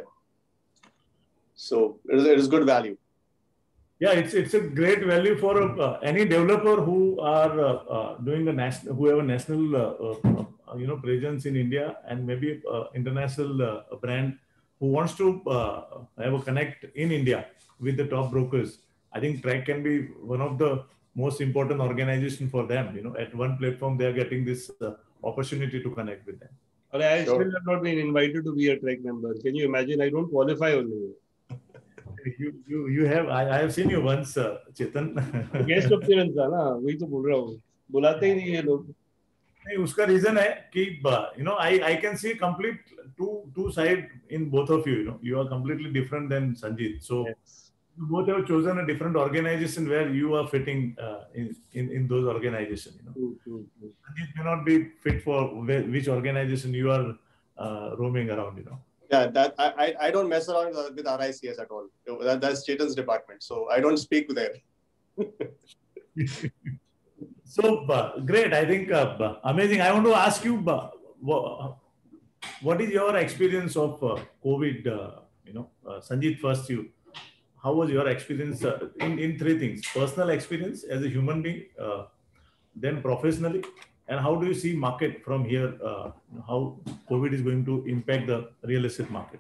So it is good value. Yeah, it's a great value for any developer who are doing who have a national presence in India, and maybe international brand who wants to have a connect in India with the top brokers. I think Trek can be one of the most important organization for them. At one platform they are getting this opportunity to connect with them. I still have not been invited to be a Trek member. Can you imagine? I don't qualify only. You have I have seen you once, Chetan. Guest appearance था ना, वही तो बोल रहा हूँ. बुलाते ही नहीं ये लोग. नहीं, उसका reason है कि I can see complete two side in both of you. You are completely different than Sanjeet. So you both have chosen a different organization where you are fitting in those organizations. Sanjeet may not be fit for which organization you are roaming around. Yeah, that I don't mess around with RICS at all. That's Chetan's department, so I don't speak there. So great, I think amazing. I want to ask you, what is your experience of COVID? Sanjeet, first how was your experience in three things: personal experience as a human being, then professionally, and how do you see market from here? How COVID is going to impact the real estate market?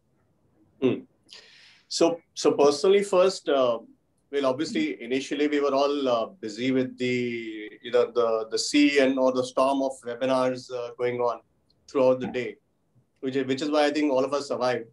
So personally, first, well, obviously, initially we were all busy with the sea or the storm of webinars going on throughout the day, which is why I think all of us survived.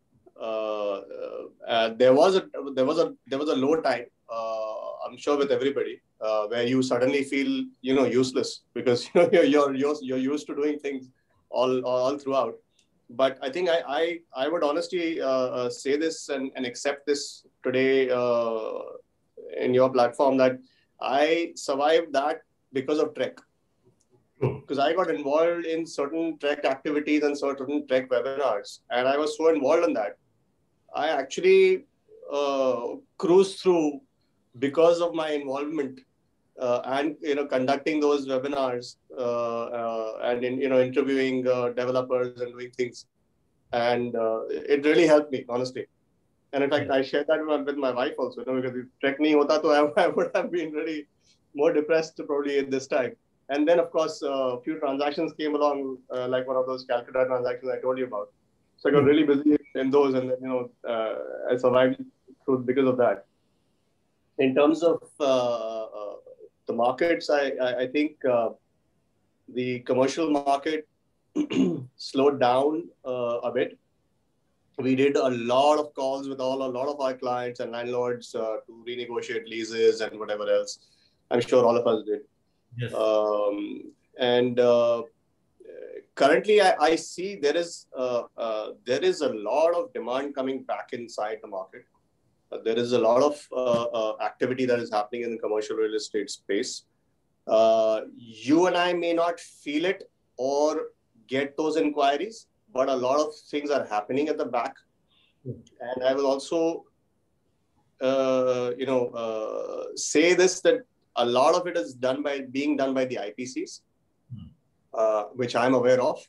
There was a low time, I'm sure, with everybody, where you suddenly feel useless because you're used to doing things all throughout. But I think I would honestly say this and accept this today in your platform, that I survived that because of Trek. Because I got involved in certain Trek activities and certain Trek webinars, and I was so involved in that, I actually cruised through because of my involvement and conducting those webinars and interviewing developers and doing things, and it really helped me, honestly. And in fact, I shared that with my wife also, because if Trek nahi hota, to I would have been really more depressed probably at this time. And then, of course, a few transactions came along, like one of those Calcutta transactions I told you about. So I got really busy in those, and then I survived through because of that. In terms of the markets, I think the commercial market slowed down a bit. We did a lot of calls with a lot of our clients and landlords to renegotiate leases and whatever else. I'm sure all of us did. Yes. Currently, I see there is a lot of demand coming back inside the market. There is a lot of activity that is happening in the commercial real estate space. You and I may not feel it or get those inquiries, but a lot of things are happening at the back. And I will also, say this, that a lot of it is being done by the IPCs, which I'm aware of,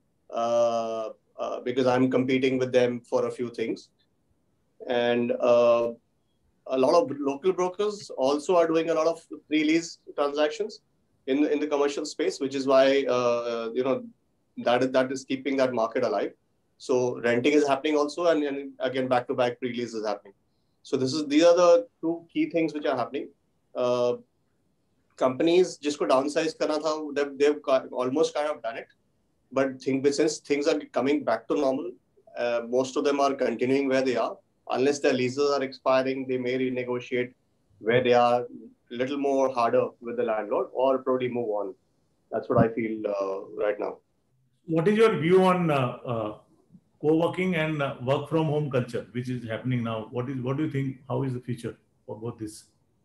because I'm competing with them for a few things. And a lot of local brokers also are doing a lot of pre-lease transactions in the commercial space, which is why that is keeping that market alive. So renting is happening also, and again back to back pre-lease is happening. So these are the two key things which are happening. Companies just को downsize करना था, they've almost kind of done it, but since things are coming back to normal, most of them are continuing where they are. Unless their leases are expiring, they may renegotiate where they are a little more harder with the landlord, or probably move on. That's what I feel right now. What is your view on co-working and work from home culture, which is happening now? What do you think? How is the future for both this?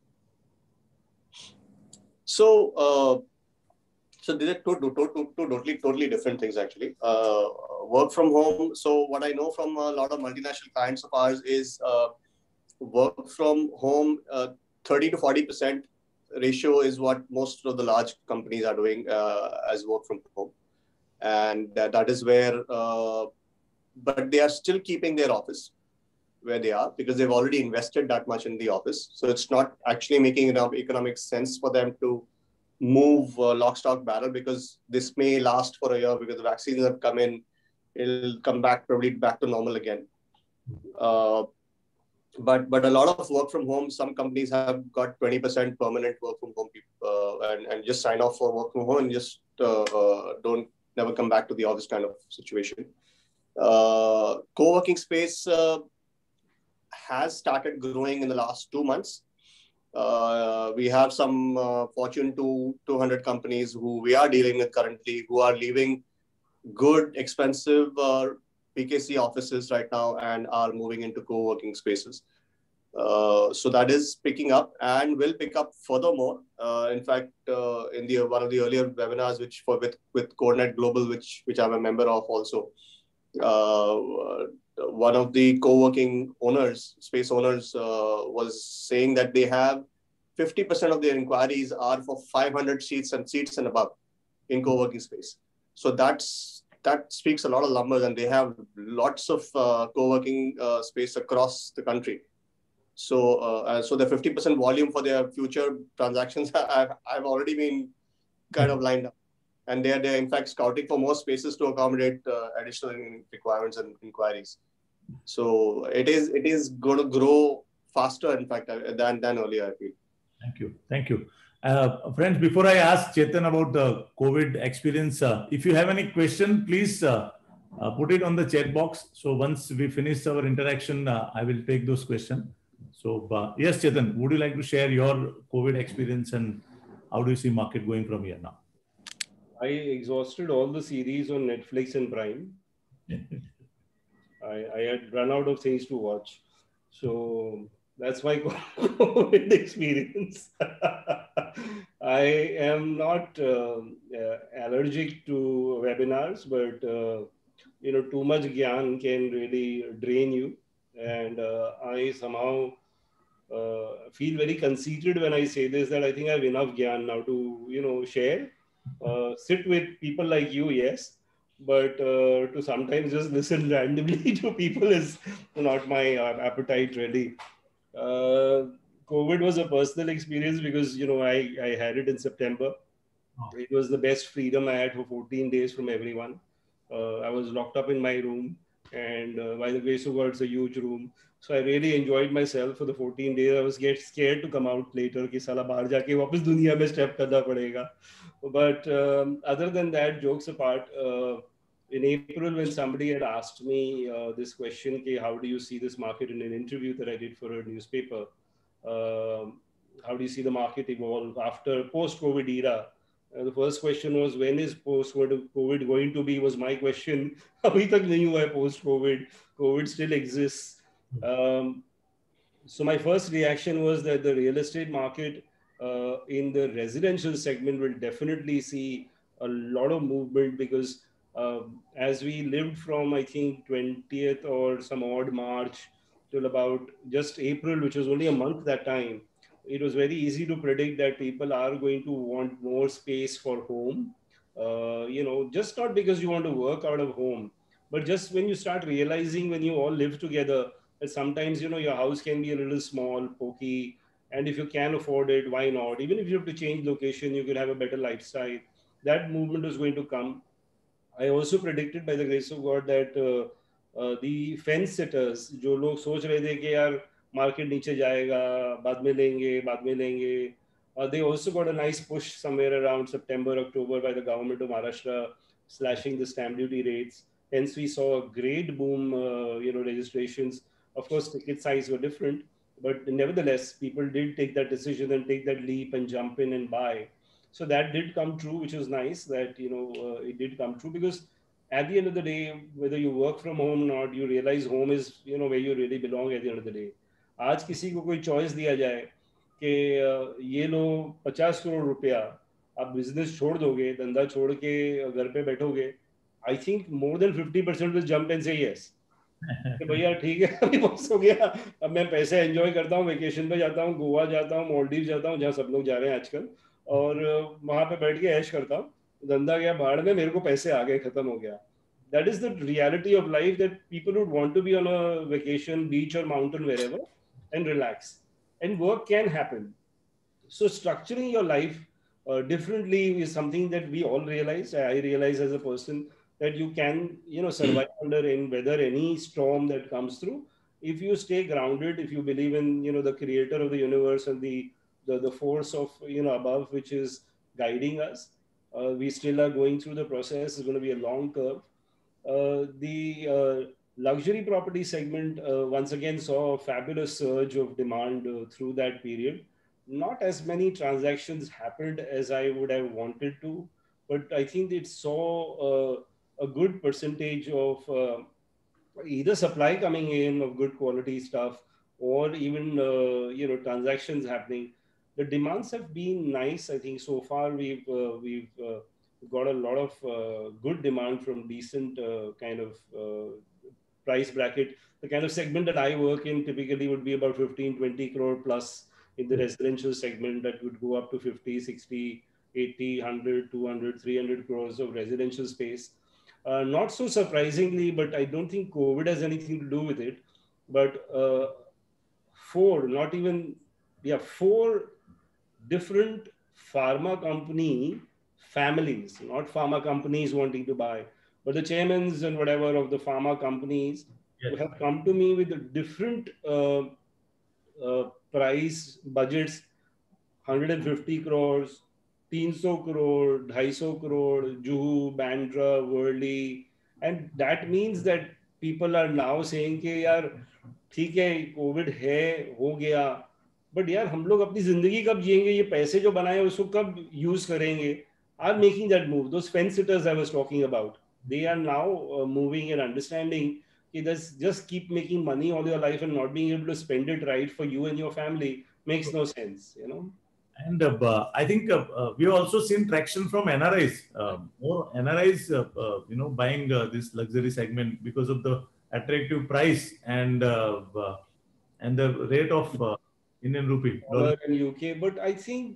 So these are two totally different things actually. Work from home. So what I know from a lot of multinational clients of ours is work from home, 30 to 40% ratio is what most of the large companies are doing as work from home. And that is where, but they are still keeping their office where they are because they've already invested that much in the office. So it's not actually making enough economic sense for them to move lock, stock, barrel, because this may last for a year because the vaccines have come in. It'll come back probably back to normal again. But a lot of work from home, some companies have got 20% permanent work from home people, and just sign off for work from home and just don't never come back to the office kind of situation. Co-working space has started growing in the last 2 months. We have some Fortune 200 companies who we are dealing with currently, who are leaving good, expensive PKC offices right now and are moving into co-working spaces. So that is picking up and will pick up furthermore. In fact, in one of the earlier webinars, with Coordinate Global, which I'm a member of also, one of the co-working owners, space owners, was saying that they have 50% of their inquiries are for 500 seats and above in co-working space. So that speaks a lot of numbers, and they have lots of co-working space across the country. So the 50% volume for their future transactions, I've already been kind of lined up. And they're in fact scouting for more spaces to accommodate additional requirements and inquiries. So it is going to grow faster, in fact, than earlier, I feel. Thank you. Friends, before I ask Chetan about the COVID experience, if you have any question, please put it on the chat box. So once we finish our interaction, I will take those questions. So yes, Chetan, would you like to share your COVID experience and how do you see market going from here now? I exhausted all the series on Netflix and Prime. I had run out of things to watch. So that's my COVID experience. I am not allergic to webinars, but too much gyan can really drain you. And I somehow feel very conceited when I say this, that I think I have enough gyan now to, share. Sit with people like you, yes, but to sometimes just listen randomly to people is not my appetite really. COVID was a personal experience because, I had it in September. Oh. It was the best freedom I had for 14 days from everyone. I was locked up in my room, and by the grace of God, it's a huge room. So I really enjoyed myself for the 14 days. I was scared to come out later कि साला बाहर जाके वापस दुनिया में step करना पड़ेगा. But other than that, jokes apart, in April, when somebody had asked me this question, how do you see this market, in an interview that I did for a newspaper, how do you see the market evolve after post-COVID era? The first question was, when is post-COVID going to be, was my question. Abhi tak nahi hua hai post-COVID. COVID still exists. So my first reaction was that the real estate market in the residential segment will definitely see a lot of movement because, as we lived from, I think, 20th or some odd March till about just April, which was only a month that time, it was very easy to predict that people are going to want more space for home. Just not because you want to work out of home, but just when you start realizing when you all live together that sometimes, your house can be a little small, pokey, and if you can afford it, why not? Even if you have to change location, you could have a better lifestyle. That movement is going to come. I also predicted by the grace of God that the fence sitters, जो लोग सोच रहे थे कि यार market नीचे जाएगा, बाद में लेंगे, they also got a nice push somewhere around September, October by the government of Maharashtra slashing the stamp duty rates. Hence, we saw a great boom, registrations. Of course, ticket size were different, but nevertheless, people did take that decision and take that leap and jump in and buy. So that did come true, which was nice that, it did come true, because at the end of the day, whether you work from home or not, you realize home is, where you really belong at the end of the day. आज किसी को कोई choice दिया जाए कि ये लो 50 करोड़ रुपया, आप बिजनेस छोड़ दोगे, धंधा छोड़ के घर पे बैठोगे, I think more than 50% will jump and say yes. कि भैया ठीक है, अभी बस हो गया, अब मैं पैसे एंजॉय करता हूँ, वेकेशन पे जाता हूँ, गोवा जाता हूँ, मालदीव जाता हूँ, जहाँ सब लोग जा रहे हैं आजकल, और वहां पे बैठ के ऐश करता हूँ, धंधा गया भाड़ में, मेरे को पैसे आ गए, खत्म हो गया. That is the reality of life, that people would want to be on a vacation, beach or mountain, wherever, and relax. And work can happen. So structuring your life differently is something that we all realize. I realize as a person that you can, survive under in weather any storm that comes through. If you stay grounded, if you believe in, the creator of the universe and the force of, above, which is guiding us, we still are going through the process. It's going to be a long curve. The luxury property segment once again saw a fabulous surge of demand through that period. Not as many transactions happened as I would have wanted to, but I think it saw a good percentage of either supply coming in of good quality stuff, or even transactions happening. The demands have been nice. I think so far we've got a lot of good demand from decent kind of price bracket. The kind of segment that I work in typically would be about 15-20 crore plus in the residential segment, that would go up to 50, 60, 80, 100, 200, 300 crores of residential space. Not so surprisingly, but I don't think COVID has anything to do with it. But four different pharma company families, not pharma companies wanting to buy, but the chairmans and whatever of the pharma companies, yes, have come to me with different price budgets, 150 crores, 300 crore, 250 crore, Juhu, Bandra, Worli. And that means that people are now saying कि यार ठीक है, Covid है, हो गया, but यार हम लोग अपनी जिंदगी कब जिएंगे, ये पैसे जो बनाए उसको कब यूज करेंगे, are making that move. Those fence sitters I was talking about, they are now moving and understanding that just keep making money all your life and not being able to spend it right for you and your family makes no sense, And I think we've also seen traction from NRIs, more NRIs, buying this luxury segment because of the attractive price and the rate of Indian rupee. Dollar in UK. But I think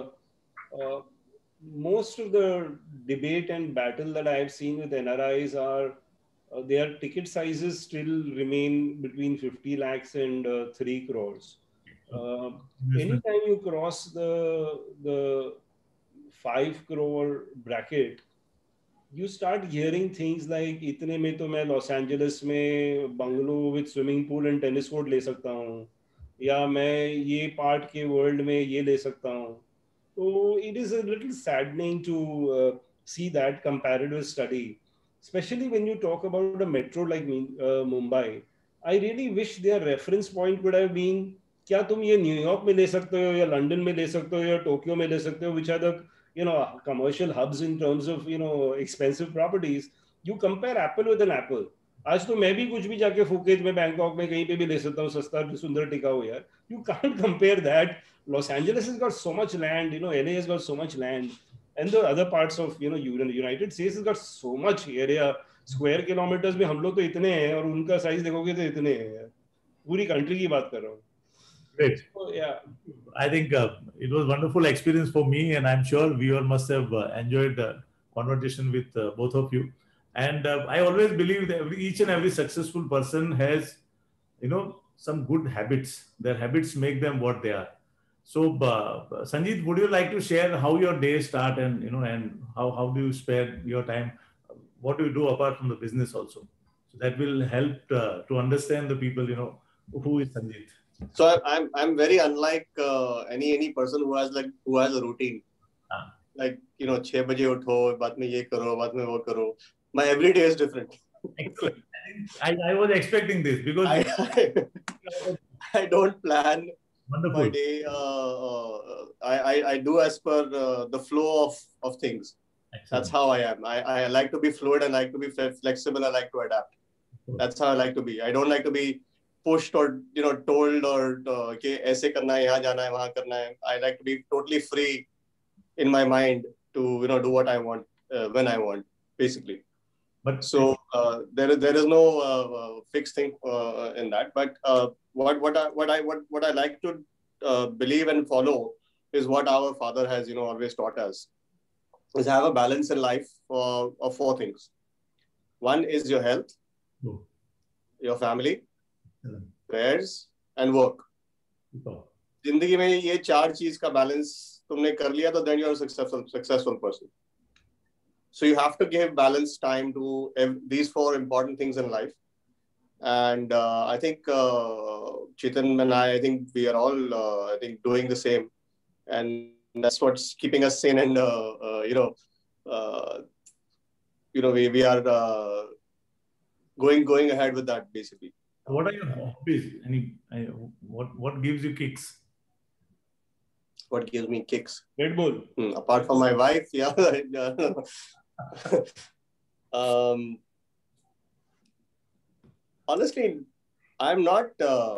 most of the debate and battle that I have seen with NRIs are their ticket sizes still remain between 50 lakhs and 3 crores. Anytime you cross the 5 crore bracket, you start hearing things like इतने में तो मैं Los Angeles में bungalow with swimming pool and tennis court ले सकता हूँ, या मैं ये पार्ट के वर्ल्ड में ये ले सकता हूँ. So it is a little saddening to see that comparative study, especially when you talk about a metro like Mumbai. I really wish their reference point would have been, क्या तुम ये New York में ले सकते हो, या लंदन में ले सकते हो, या टोक्यो में ले सकते हो, which are the commercial hubs in terms of expensive properties. You compare apple with an apple. आज तो मैं भी कुछ भी जाके फुकेत में, बैंकॉक में कहीं पे भी ले सकता हूँ, सस्ता सुंदर टिका हो यार. You can't compare that. Los Angeles has got so much land, LA has got so much land, and the other parts of United States has got so much area square kilometres में हम लोग तो इतने हैं और उनका size देखोगे तो इतने हैं, पूरी कंट्री की बात कर रहा हूँ. Great. So, yeah. I think it was wonderful experience for me, and I'm sure viewer must have enjoyed the conversation with both of you. And I always believe that each and every successful person has, some good habits. Their habits make them what they are. So, Sanjeet, would you like to share how your days start, and and how do you spare your time? What do you do apart from the business also? So that will help to understand the people, who is Sanjeet. So I'm very unlike any person who has a routine. Like 6 baje utho, baad mein ye karo, baad mein wo karo. My every day is different. Excellent. I was expecting this because I don't plan wonderful. my day. I do as per the flow of things. Excellent. That's how I am. I like to be fluid and I like to be flexible. I like to adapt. That's how I like to be. I don't like to be pushed or told or कि ऐसे करना है, यहाँ जाना है, वहाँ करना है. I like to be totally free in my mind to do what I want when I want, basically. But so there is no fixed thing in that. But what I like to believe and follow is what our father has always taught us, is have a balance in life of 4 things. One is your health, your family, prayers and work. जिंदगी में ये 4 चीज का balance तुमने कर लिया तो then you are a successful person. So you have to give balanced time to these 4 important things in life. And I think Chetan and I think we are all doing the same, and that's what's keeping us sane. And we are going ahead with that, basically. What are your hobbies? What gives you kicks? What gives me kicks? Red Bull. Apart from my wife, yeah. Honestly, I'm not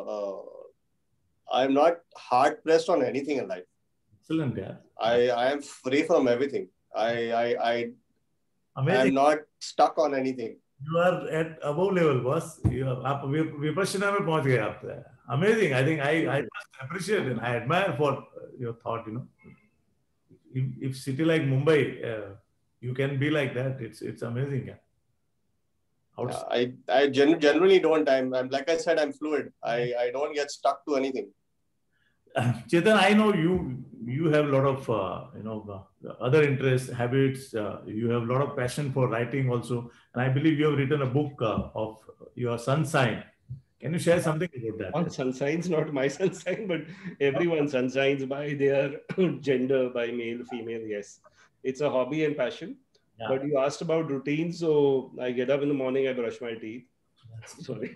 hard pressed on anything in life. Excellent, yeah. I am free from everything. I am not stuck on anything. You are at above level, boss. आप विपश्यना में पहुंच गए आप. Amazing. I think I appreciate and I admire for your thought. If city like Mumbai, you can be like that. It's amazing. Yeah. I generally don't. I'm like I said, I'm fluid. I don't get stuck to anything. Chetan, I know you have a lot of other interests, habits. You have a lot of passion for writing also, and I believe you have written a book of your sun sign. Can you share something about that? On sun signs, not my sun sign, but everyone's sun signs by their gender, by male, female. Yes, it's a hobby and passion. Yeah. But you asked about routine, so I get up in the morning, I brush my teeth. Sorry.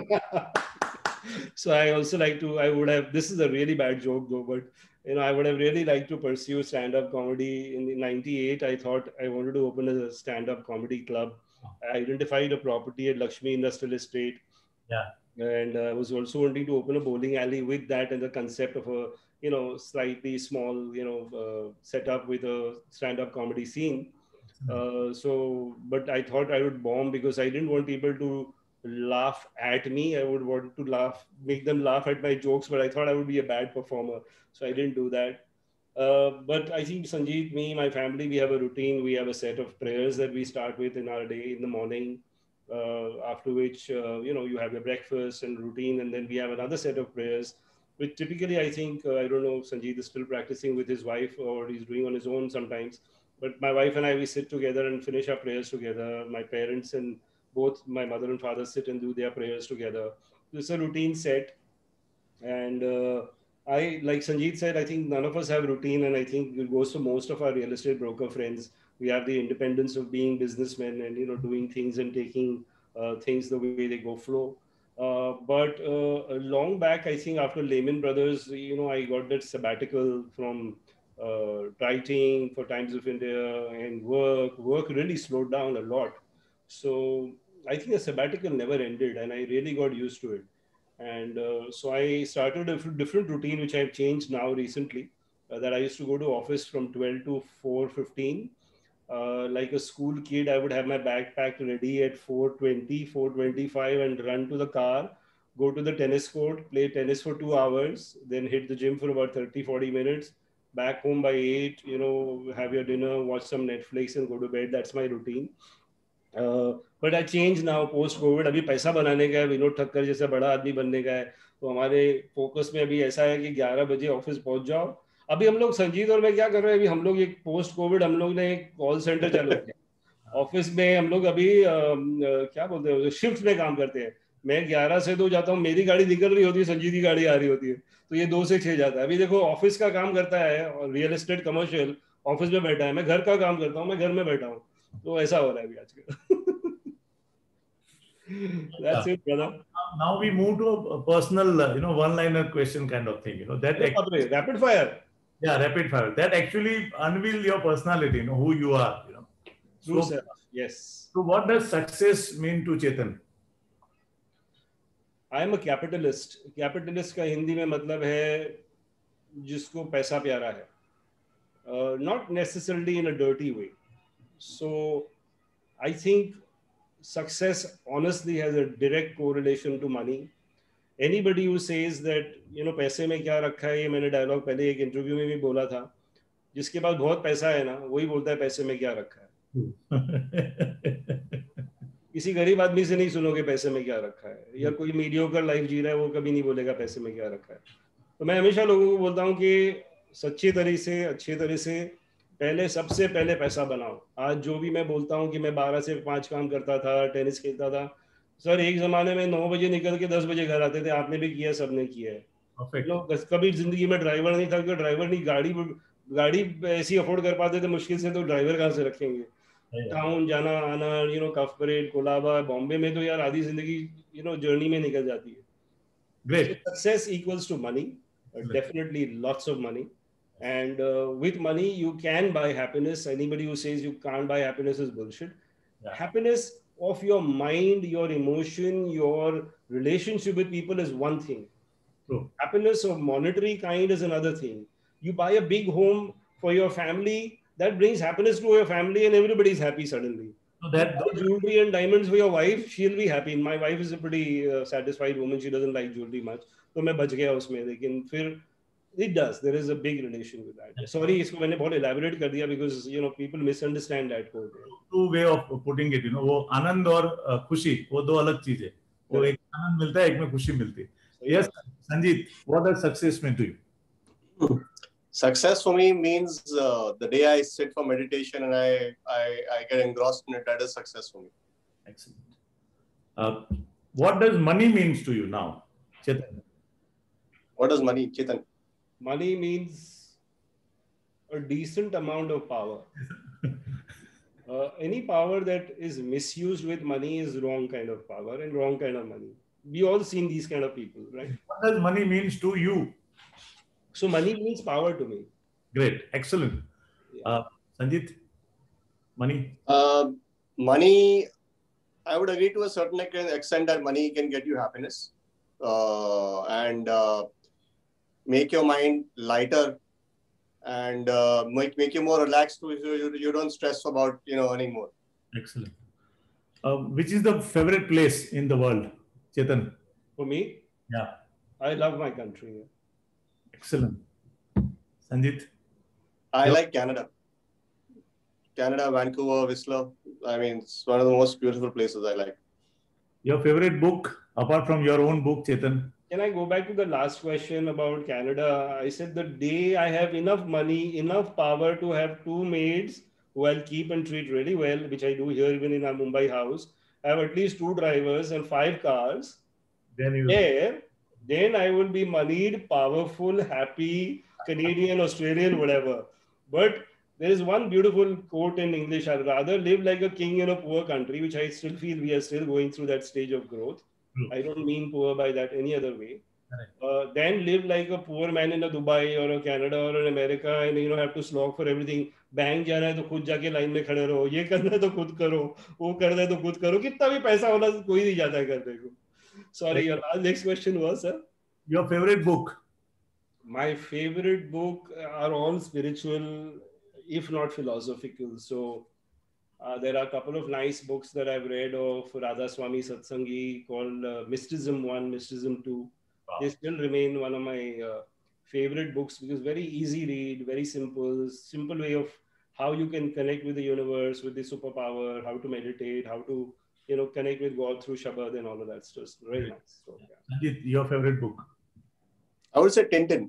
So I also like to, this is a really bad joke though, but I would have really liked to pursue stand-up comedy. In 98, I thought I wanted to open a stand-up comedy club. I identified a property at Lakshmi Industrial Estate. Yeah. And I was also wanting to open a bowling alley with that and the concept of a, slightly small, setup with a stand-up comedy scene. But I thought I would bomb because I didn't want people to laugh at me. I would want to make them laugh at my jokes, but I thought I would be a bad performer. So I didn't do that. But I think Sanjeet, me, my family, we have a routine. We have a set of prayers that we start with in our day in the morning, after which, you have your breakfast and routine. And then we have another set of prayers, which typically, I think, I don't know, Sanjeet is still practicing with his wife or he's doing on his own sometimes. But my wife and I, we sit together and finish our prayers together. My parents and both my mother and father sit and do their prayers together. It's a routine set. And like Sanjeet said, I think none of us have routine. And I think it goes to most of our real estate broker friends. We have the independence of being businessmen and, doing things and taking things the way they go flow. But long back, I think after Lehman Brothers, I got that sabbatical from writing for Times of India and work really slowed down a lot. So I think a sabbatical never ended and I really got used to it. And so I started a different routine, which I've changed now recently, that I used to go to office from 12 to 4:15. Like a school kid, I would have my backpack ready at 4:20, 4:25 and run to the car, go to the tennis court, play tennis for 2 hours, then hit the gym for about 30, 40 minutes, back home by 8, have your dinner, watch some Netflix and go to bed. That's my routine. But I change now post COVID. अभी पैसा बनाने का है, विनोद ठक्कर जैसा बड़ा आदमी बनने का है, तो हमारे फोकस में अभी ऐसा है कि 11 बजे ऑफिस पहुंच जाओ. अभी हम लोग संजीत और मैं क्या कर रहे हैं, अभी हम लोग एक पोस्ट कोविड हम लोग ने एक कॉल सेंटर चालू किया ऑफिस में. हम लोग अभी क्या बोलते हैं, शिफ्ट में काम करते हैं. मैं 11 से 2 जाता हूँ, मेरी गाड़ी निकल रही होती है, संजीत की गाड़ी आ रही होती है, तो ये 2 से 6 जाता है. अभी देखो ऑफिस का काम करता है और रियल एस्टेट कमर्शियल ऑफिस में बैठा है, मैं घर का काम करता हूँ, मैं घर में बैठा हूँ. तो ऐसा हो रहा है अभी आजकल. That's it, brother. Now we move to a personal, one-liner question kind of thing. That rapid fire. Yeah, rapid fire. That actually unveil your personality, who you are. True, sir. Yes. So, what does success mean to Chetan? I am a capitalist. Capitalist का हिंदी में मतलब है जिसको पैसा प्यारा है. Not necessarily in a dirty way. So, I think success honestly has a direct correlation to money. Anybody who says that पैसे में क्या रखा है, ये मैंने डायलॉग पहले एक इंटरव्यू में भी बोला था, जिसके पास बहुत पैसा है ना वही बोलता है पैसे में क्या रखा है. किसी गरीब आदमी से नहीं सुनोगे पैसे में क्या रखा है, या कोई मीडियोकर लाइफ जी रहा है वो कभी नहीं बोलेगा पैसे में क्या रखा है. तो मैं हमेशा लोगों को बोलता हूँ कि सच्ची तरह से अच्छी तरह से सबसे पहले पैसा बनाओ. आज जो भी मैं बोलता हूँ कि मैं 12 से 5 काम करता था, टेनिस खेलता था, सर एक जमाने में 9 बजे निकल के 10 बजे घर आते थे. आपने भी किया, सबने किया है. कभी जिंदगी में ड्राइवर नहीं था, क्योंकि ड्राइवर नहीं, गाड़ी ऐसी अफोर्ड कर पाते थे मुश्किल से, तो ड्राइवर कहाँ से रखेंगे. टाउन जाना आना, कफ परेड, कोलाबा, बॉम्बे में तो यार आधी जिंदगी जर्नी में निकल जाती है. Great. So success equals to money, definitely lots of money. And with money, you can buy happiness. Anybody who says you can't buy happiness is bullshit. Yeah. Happiness of your mind, your emotion, your relationship with people is one thing. True. Happiness of monetary kind is another thing. You buy a big home for your family, that brings happiness to your family and everybody's happy suddenly. So that jewelry and diamonds for your wife, she'll be happy. My wife is a pretty satisfied woman. She doesn't like jewelry much. So मैं बच गया उसमें, लेकिन फिर it does. There is a big relation with that. Sorry, इसको मैंने बहुत elaborate कर दिया because people misunderstand that quote. Two way of putting it, वो आनंद और खुशी वो दो अलग चीज है. वो एक आनंद मिलता है, एक में खुशी मिलती है. Yes, Sanjeet, what does success mean to you? Success for me means the day I sit for meditation and I get engrossed in it. That is success for me. Excellent. What does money means to you now, Chetan? What does money, Chetan? Money means a decent amount of power. Any power that is misused with money is wrong kind of power and wrong kind of money. We all seen these kind of people, right? What does money means to you? So money means power to me. Great, excellent. Yeah. Sanjeet, money? Money, I would agree to a certain extent that money can get you happiness and make your mind lighter and make you more relaxed. So you don't stress about earning more. Excellent. Which is the favorite place in the world, Chetan? For me? Yeah. I love my country. Excellent. Sanjeet? I like Canada. Canada, Vancouver, Whistler. I mean, it's one of the most beautiful places I like. Your favorite book, apart from your own book, Chetan? Can I go back to the last question about Canada? I said the day I have enough money, enough power to have 2 maids who I'll keep and treat really well, which I do here even in our Mumbai house. I have at least 2 drivers and 5 cars. Then I will be moneyed, powerful, happy, Canadian, Australian, whatever. But there is one beautiful quote in English: I'd rather live like a king in a poor country, which I still feel we are still going through that stage of growth. I don't mean poor by that any other way. Then live like a poor man in a Dubai or a Canada or an America and have to slog for everything. Bank जाना है तो खुद जाके line में खड़े रहो, ये करना है तो खुद करो, वो करना है तो खुद करो. कितना भी पैसा होना कोई नहीं जाता है करने को. Sorry, your next question was, sir? Your favorite book? My favorite book are all spiritual, if not philosophical. So There are a couple of nice books that I've read of Radha Swami Satsangi called Mysticism 1, Mysticism 2. Wow. They still remain one of my favorite books because very easy read, very simple way of how you can connect with the universe, with the superpower, how to meditate, how to, you know, connect with God through Shabad and all of that stuff. Very nice. So, yeah. Your favorite book? I would say Tintin.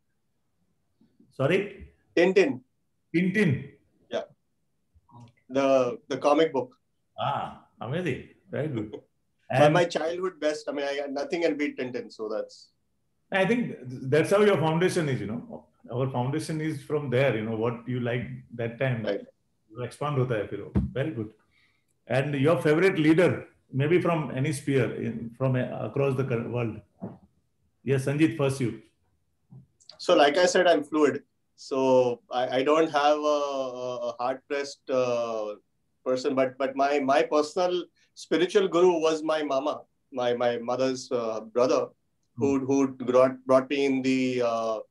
Sorry? Tintin. Tintin. Yeah. The comic book. Ah, amazing. Very good. And my childhood best. I mean, nothing can beat Tintin. So I think that's how your foundation is, you know. Our foundation is from there, you know, what you like that time. Right. Expand hota hai phir. Very good. And your favorite leader, maybe from any sphere, from across the world. Yes, Sanjeet, first you. So like I said, I'm fluid. So I don't have a hard-pressed person, but my personal spiritual guru was my mama, my mother's brother, who brought me in the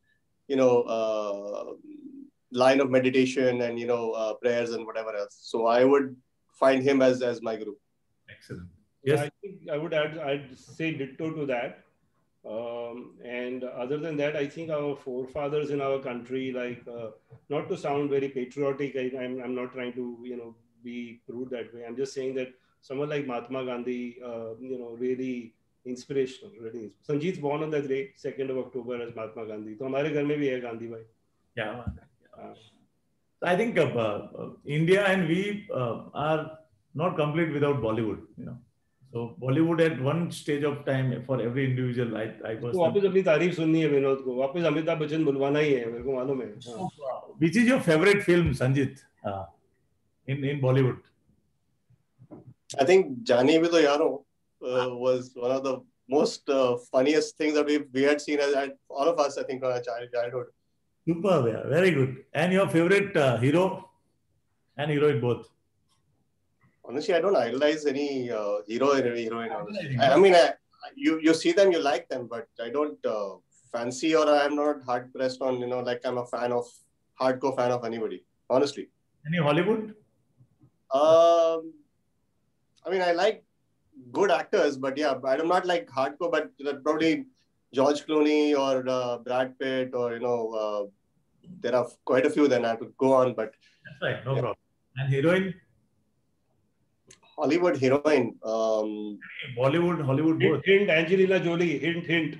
line of meditation and prayers and whatever else. So I would find him as my guru. Excellent. Yes, I think I'd say ditto to that. And other than that, I think our forefathers in our country, like not to sound very patriotic, I'm not trying to be crude that way. I'm just saying that someone like Mahatma Gandhi, really inspirational. Really. Sanjeet's born on that day, 2nd of October, as Mahatma Gandhi. So हमारे घर में भी है गांधी भाई. Yeah. I think India and we are not complete without Bollywood. So Bollywood at one stage of time for every individual. I was. तो वापस अपनी तारीफ सुननी है विनोद को. वापस अमिताभ बच्चन बुलवाना ही है. मेरे को मालूम है. Which is your favorite film, Sanjeet, in Bollywood? I think Jaani Bhi To Yaaro was one of the most funniest things that we had seen as all of us, I think, from our childhood. Superb, yeah. Very good. And your favorite hero and heroine both? Honestly, I don't idolize any hero or heroine. I mean, you see them, you like them, but I don't fancy or I'm not hard pressed on, like I'm a hardcore fan of anybody, honestly. Any Hollywood? I mean, I like good actors, but yeah, I'm not like hardcore, but probably George Clooney or Brad Pitt or, there are quite a few then I have to go on, but. That's right, no problem. And heroine? Hollywood heroine. Hollywood both. Hint, Angelina Jolie. Hint.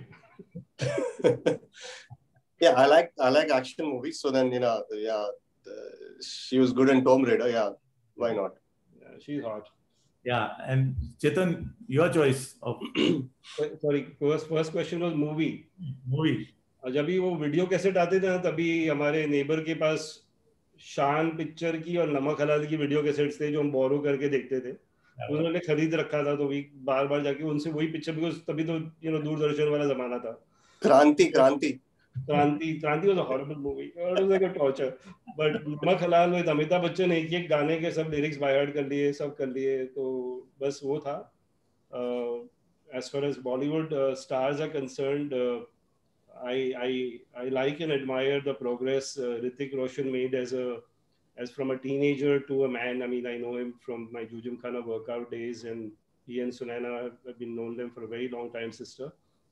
Yeah, I like action movies. So then she was good in Tomb Raider. Yeah, why not? Yeah, she's hot. Yeah, and Chetan, your choice of. Sorry, first question was movie. Movie. जब भी वो video cassette आते थे ना तभी हमारे neighbour के पास शान पिक्चर की और नमक हलाल की वीडियो कैसेट्स थे जो हम बोरो करके देखते थे. उन्होंने खरीद रखा था तो भी बार जाके उनसे वही पिक्चर बिकॉज तभी तो दूरदर्शन वाला जमाना था. क्रांति was a horrible movie. It was like a torture. But नमक हलाल में अमिताभ बच्चन एक गाने के सब लिरिक्स बाय हार्ट कर लिए तो बस वो था. As far as Bollywood stars are concerned, I like and admire the progress Hrithik Roshan made as from a teenager to a man. I mean, I know him from my Jujumkhana workout days, and he and Sunaina have been known them for a very long time, sister.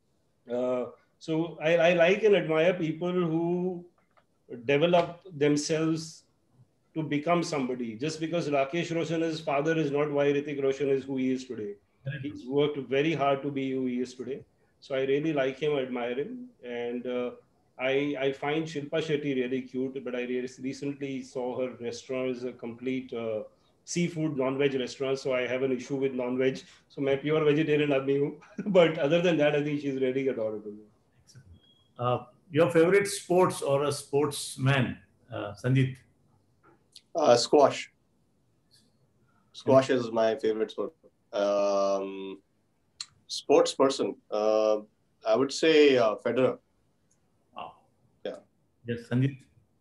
So I like and admire people who develop themselves to become somebody. Just because Rakesh Roshan's father is not why Hrithik Roshan is who he is today. He's worked very hard to be who he is today. So I really like him, admire him. And I find Shilpa Shetty really cute, but I recently saw her restaurant as a complete seafood, non-veg restaurant. So I have an issue with non-veg. So I'm a pure vegetarian aadmi hu. But other than that, I think she's really adorable. Your favorite sports or a sportsman, Sanjeet? Squash. Squash is my favorite sport. Sports person, I would say Federer. Wow. Yeah. Yes, Sanjeet.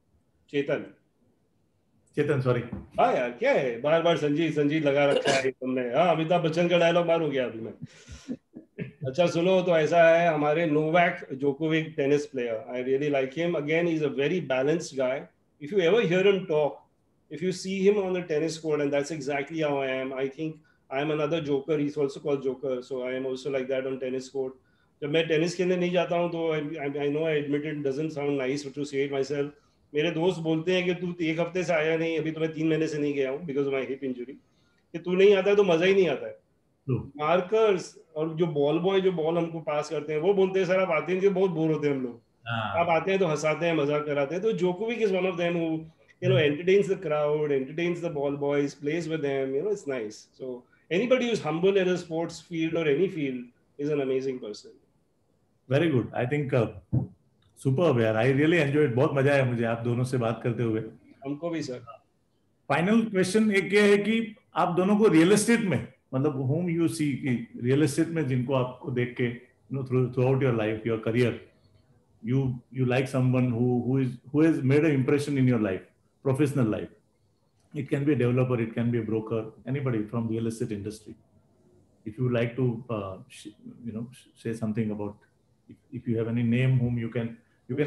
Chetan sorry. हाँ यार क्या है बार संजीत लगा रखा है तुमने. हाँ अमिताभ बच्चन का डायलॉग मार हो गया अभी में. अच्छा सुनो तो ऐसा है हमारे Novak Djokovic tennis player. I really like him. Again, he's a very balanced guy. If you ever hear him talk, if you see him on the tennis court, and that's exactly how I am. I think I am another joker. He's also called Joker. So I am also like that on tennis court. जब मैं tennis खेलने नहीं जाता हूँ तो I know I admit it doesn't sound nice to say it myself. मेरे दोस्त बोलते हैं कि तू 1 हफ्ते से आया नहीं, अभी तो मैं 3 महीने से नहीं गया हूँ because of my hip injury. कि तू नहीं आता है तो मजा ही नहीं आता है. मार्कर्स और जो बॉल बॉय जो बॉल हमको पास करते हैं वो बोलते हैं सर आप आते हैं कि बहुत बोर होते हैं हम लोग. आप आते हैं तो हंसाते हैं, मजाक कराते हैं. तो Djokovic is one of them who entertains the crowd, entertains the ball boys, plays with them. It's nice. So anybody who's humble in a sports field or any field is an amazing person. Very good. I think superb यार. I really enjoyed. बहुत मजा आया मुझे आप दोनों से बात करते हुए. हमको भी सर. फाइनल क्वेश्चन एक ये है कि आप दोनों को रियल एस्टेट में मतलब whom you see कि रियल एस्टेट में जिनको आपको देख के throughout your life, your career, you like someone who has made an impression in your life, professional life. It can be a developer, it can be a broker, anybody from real estate industry. If you like to say something about, if you have any name whom you can you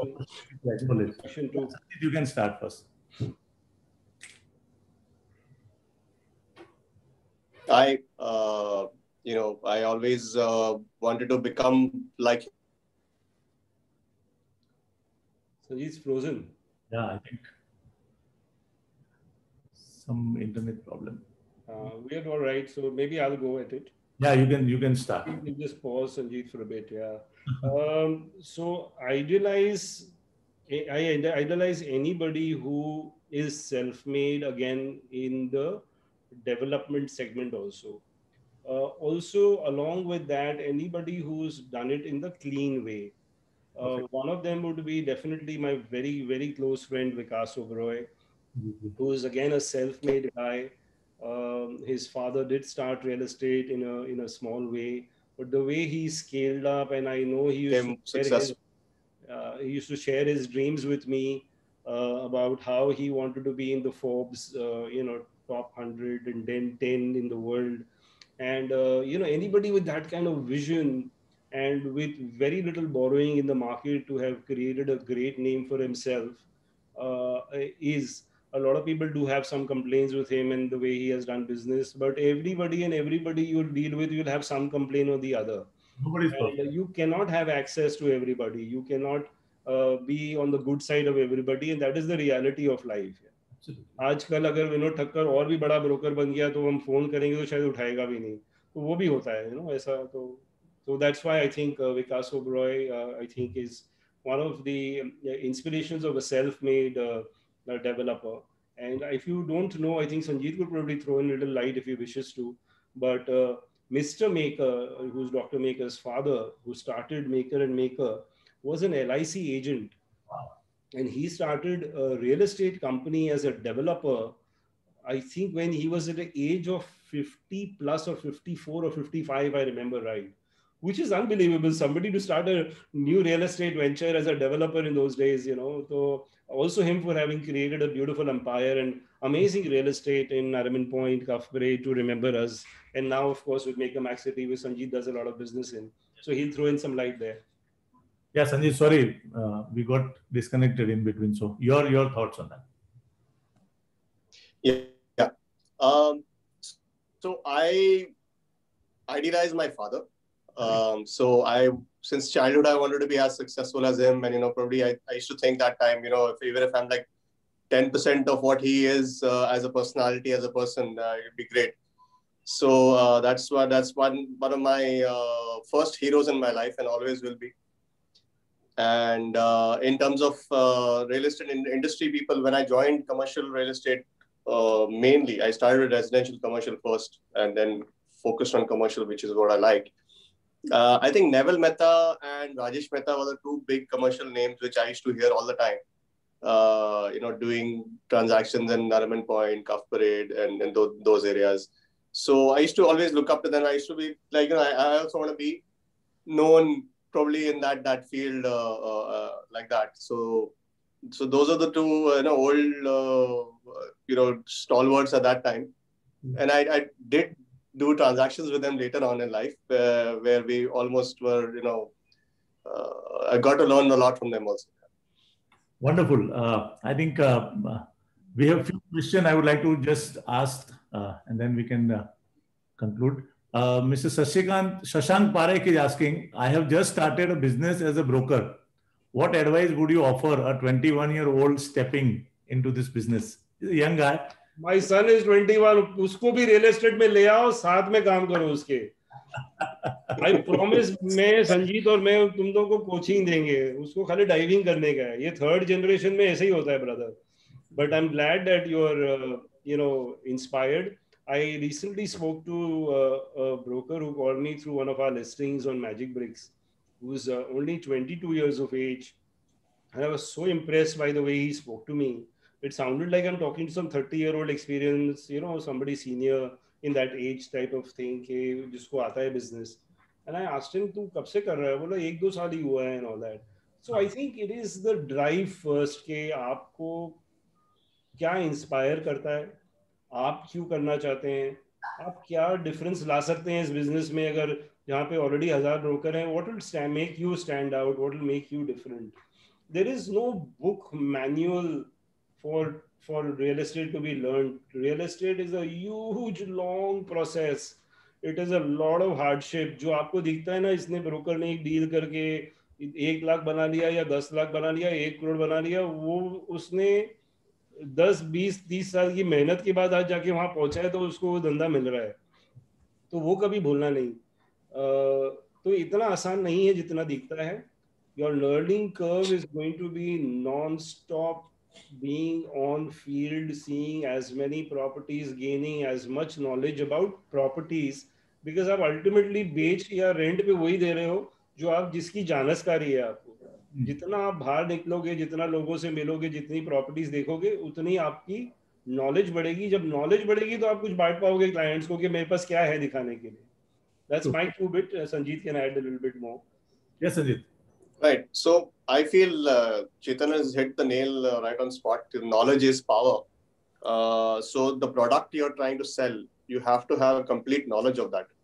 can start first. I always wanted to become like. So he's frozen. Yeah, I think some internet problem. We are all right, so maybe I'll go at it. Yeah, you can start. You just pause, Sanjeet, for a bit. Yeah. So I idolize anybody who is self-made, again in the development segment also. Also, along with that, anybody who's done it in the clean way. One of them would be definitely my very, very close friend, Vikas Oberoi, who is again a self-made guy. His father did start real estate in a small way, but the way he scaled up, and I know he used to share his dreams with me about how he wanted to be in the Forbes, top 100 and then 10 in the world. And, anybody with that kind of vision and with very little borrowing in the market to have created a great name for himself is, a lot of people do have some complaints with him and the way he has done business, but everybody you deal with, you'll have some complaint or the other. Nobody's perfect. You cannot have access to everybody. You cannot be on the good side of everybody, and that is the reality of life. आजकल अगर विनोद ठक्कर और भी बड़ा broker बन गया तो हम phone करेंगे तो शायद उठाएगा भी नहीं, तो वो भी होता है ऐसा. तो so that's why I think Vikas Oberoi I think is one of the inspirations of a self-made developer. And if you don't know, I think Sanjeet could probably throw in a little light if he wishes to, but Mr. Maker, who's Dr. Maker's father, who started Maker and Maker, was an LIC agent. And he started a real estate company as a developer, I think when he was at the age of 50 plus or 54 or 55, I remember right, which is unbelievable. Somebody to start a new real estate venture as a developer in those days, So also him for having created a beautiful empire and amazing real estate in Nariman Point, Cuff Parade, to remember us. And now, of course, with Maker Max City, which Sanjeet does a lot of business in. So he'll throw in some light there. Yeah, Sanjeet, sorry, we got disconnected in between. So your thoughts on that? Yeah. So I idealize my father. So since childhood, I wanted to be as successful as him. And, probably I used to think that time, even if I'm like 10% of what he is as a personality, as a person, it'd be great. So that's one of my first heroes in my life and always will be. And in terms of real estate industry people, when I joined commercial real estate, mainly, I started with residential commercial first and then focused on commercial, which is what I like. I think Neville Mehta and Rajesh Mehta were the two big commercial names which I used to hear all the time, doing transactions in Nariman Point, Cuff Parade, and those areas. So I used to always look up to them. I used to be like, I also want to be known probably in that field like that. So those are the two old stalwarts at that time. And I did do transactions with them later on in life where we almost were, I got to learn a lot from them also. Wonderful. I think We have a few questions I would like to just ask, and then we can conclude. Mr. Shashank Parekh is asking, I have just started a business as a broker. What advice would you offer a 21-year-old stepping into this business? He's a young guy. My son is 21. उसको भी real estate में ले आओ, साथ में काम करो उसके. I promise, मैं संजीत और मैं तुम लोगों को कोचिंग देंगे. उसको खाली डाइविंग करने का है. ये थर्ड जनरेशन में ऐसे ही होता है, brother. But I'm glad that you're, inspired. I recently spoke to a broker who called me through one of our listings on Magic Bricks, who's only 22 years of age. And I was so impressed by the way he spoke to me. It sounded like I'm talking to some 30-year-old experience, somebody senior in that age type of thing, कि जिसको आता है business. And I asked him, तू कब से कर रहा है? बोला 1-2 साल ही हुआ है and all that. So I think it is the drive first कि आपको क्या इंस्पायर करता है, आप क्यों करना चाहते हैं, आप क्या डिफरेंस ला सकते हैं इस बिजनेस में. अगर जहाँ पे ऑलरेडी 1000 ब्रोकर हैं, what will make you stand out, what will make you different. There is no book manual for real estate to be learned. Real estate is a huge long process. It is a lot of hardship. जो आपको दिखता है ना, इसने broker ने एक deal करके 1 लाख बना लिया या 10 लाख बना लिया, 1 करोड़ बना लिया, वो उसने 10, 20, 30 साल की मेहनत के बाद आज जाके वहां पहुंचा है, तो उसको वो धंधा मिल रहा है. तो वो कभी भूलना नहीं. तो इतना आसान नहीं है जितना दिखता है. Your learning curve is going to be non-stop, being on field, seeing as many properties, gaining as much knowledge about properties, because आप ultimately बेच या रेंट पे वही दे रहे हो जो आप जिसकी जानकारी है. आपको जितना आप बाहर निकलोगे, जितना लोगों से मिलोगे, जितनी प्रॉपर्टीज देखोगे, उतनी आपकी नॉलेज बढ़ेगी. जब नॉलेज बढ़ेगी तो आप कुछ बांट पाओगे क्लाइंट्स को कि मेरे पास क्या है दिखाने के लिए. That's my 2 bit. Sanjeet can add a little bit more. Yes, Sanjeet. Right. So I feel Chetan has hit the nail right on spot. Knowledge is power. So the product you're trying to sell, you have to have complete knowledge of that.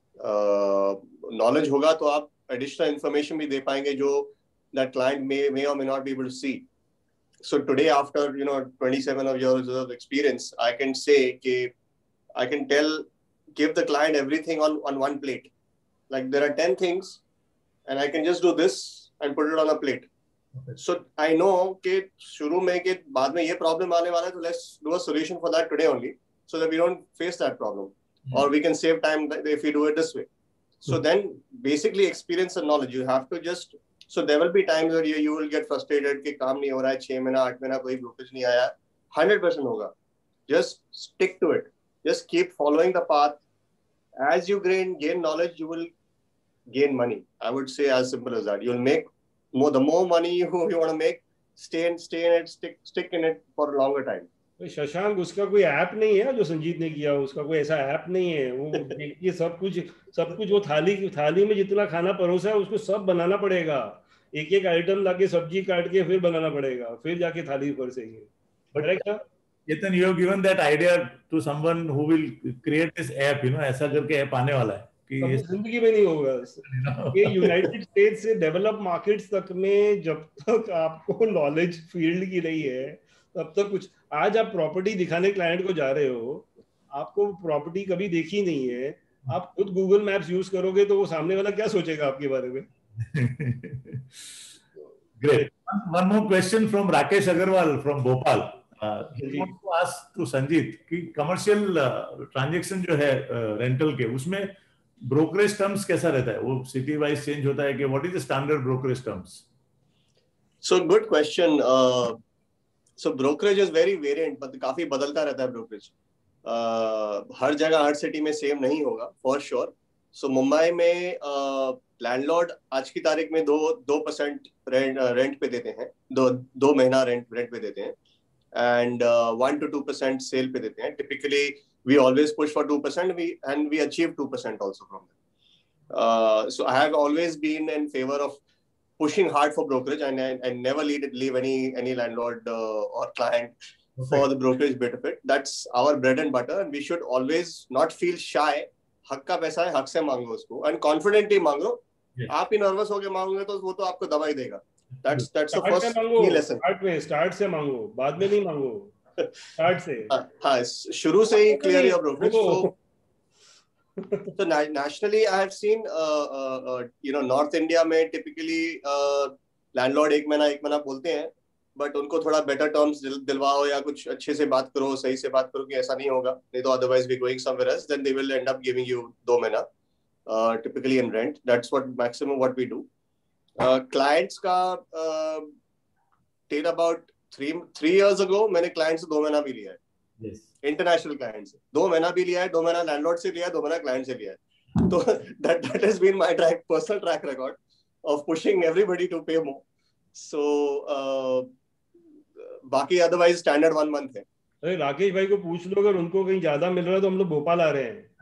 Knowledge होगा तो आप additional information भी दे पाएंगे जो that client may or may not be able to see. So today, after 27 years of experience, I can say that I can give the client everything on one plate. Like there are 10 things, and I can just do this and put it on a plate. Okay. So I know that शुरू में कि बाद में ये problem आने वाला है, तो let's do a solution for that today only, so that we don't face that problem, or we can save time if we do it this way. So then basically experience and knowledge, you have to just. So there will be times where you will get frustrated कि काम नहीं हो रहा है, 6 महीना 8 महीना कोई brokerage नहीं आया. 100% होगा. Just stick to it. Just keep following the path. As you gain knowledge, you will gain money. I would say as simple as that. You'll make more. The more money you want to make, stay in it, stick in it for a longer time. Shashank, उसका कोई app नहीं है जो संजीत ने किया? उसका कोई ऐसा ऐप नहीं है. वो ये सब कुछ वो थाली में जितना खाना परोसा है उसको सब बनाना पड़ेगा. एक आइटम लाके सब्जी काट के फिर बनाना पड़ेगा, फिर जाके थाली परोसेंगे. Correct sir? Chetan, you have given that idea to someone who will create this app, ऐसा करके ऐप आने वाला है कि जिंदगी में नहीं होगा. ये यूनाइटेड स्टेट्स से डेवलप मार्केट्स तक में जब तक आपको नॉलेज फील्ड की नहीं है, तब तक कुछ. आज आप प्रॉपर्टी दिखाने क्लाइंट को जा रहे हो, आपको प्रॉपर्टी कभी देखी नहीं है, आप खुद गूगल मैप्स यूज करोगे तो वो सामने वाला क्या सोचेगा आपके बारे में? Great. One more question from Rakesh Agarwal from Bhopal. He wants to ask to Sanjeet कि commercial transaction जो है rental के, उसमें brokerage terms कैसा रहता है? वो city wise change होता है कि what is the standard brokerage terms? So good question. So brokerage is very variant, but काफी बदलता रहता है brokerage. हर जगह हर city में same नहीं होगा for sure. So मुंबई में लैंडलॉर्ड आज की तारीख में 2% रेंट पे देते हैं, 2 महीना रेंट पे देते हैं, and 1 to 2% सेल पे देते हैं. Typically we always push for 2%, and we achieve 2% also from them. So I have always been in favor of pushing hard for brokerage, and never leave any landlord or client for the brokerage bit of it. That's our bread and butter, and we should always not feel shy. हक का पैसा है, हक से मांगो उसको, and confidently मांगो. आप ही नर्वस होके मांगोगे तो वो तो आपको दबा ही देगा. That's the first key lesson. Start से मांगो, बाद में नहीं मांगो. स्टार्ट से हाँ, शुरू से ही clear your brokerage. So nationally, I have seen, North India में typically landlord एक महीना बोलते हैं, but उनको थोड़ा better terms दिलवाओ या कुछ अच्छे से बात करो, सही से बात करो कि ऐसा नहीं होगा, नहीं तो otherwise we going somewhere else, then they will end up giving you 2 महीना, typically in rent. That's what maximum what we do. Clients का till about 3 years ago मैंने clients से 2 महीना भी लिया है. Yes. इंटरनेशनल क्लाइंट से 2 महीना भी लिया है, 2 महीना लैंडलॉर्ड से लिया है, 2 महीना क्लाइंट से लिया है. तो that has been my personal track record of pushing everybody to pay more. So बाकी otherwise standard 1 month है. अरे राकेश भाई को पूछ लो, अगर उनको कहीं ज्यादा मिल रहा है तो हम लोग भोपाल आ रहे हैं.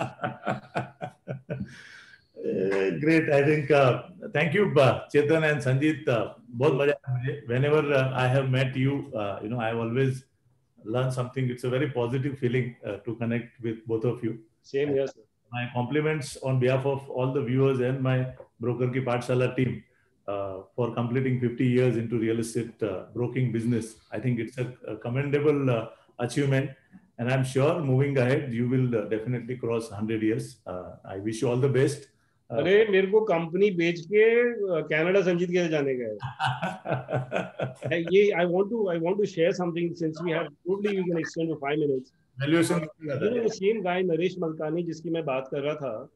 Great. I think thank you Chetan and Sanjeet. बहुत मजा आया मुझे. Whenever I have met you, I have always learn something. It's a very positive feeling to connect with both of you. Same here, sir. My compliments on behalf of all the viewers and my Broker Ki Pathshala team for completing 50 years into real estate broking business. I think it's a commendable achievement, and I'm sure moving ahead you will definitely cross 100 years. I wish you all the best. अरे मेरे को company बेच के Canada Sanjeet के जाने का है. ये I want to share something since we have probably we can extend to 5 minutes. Valuation. The same guy Naresh Malkani जिसकी मैं बात कर रहा था,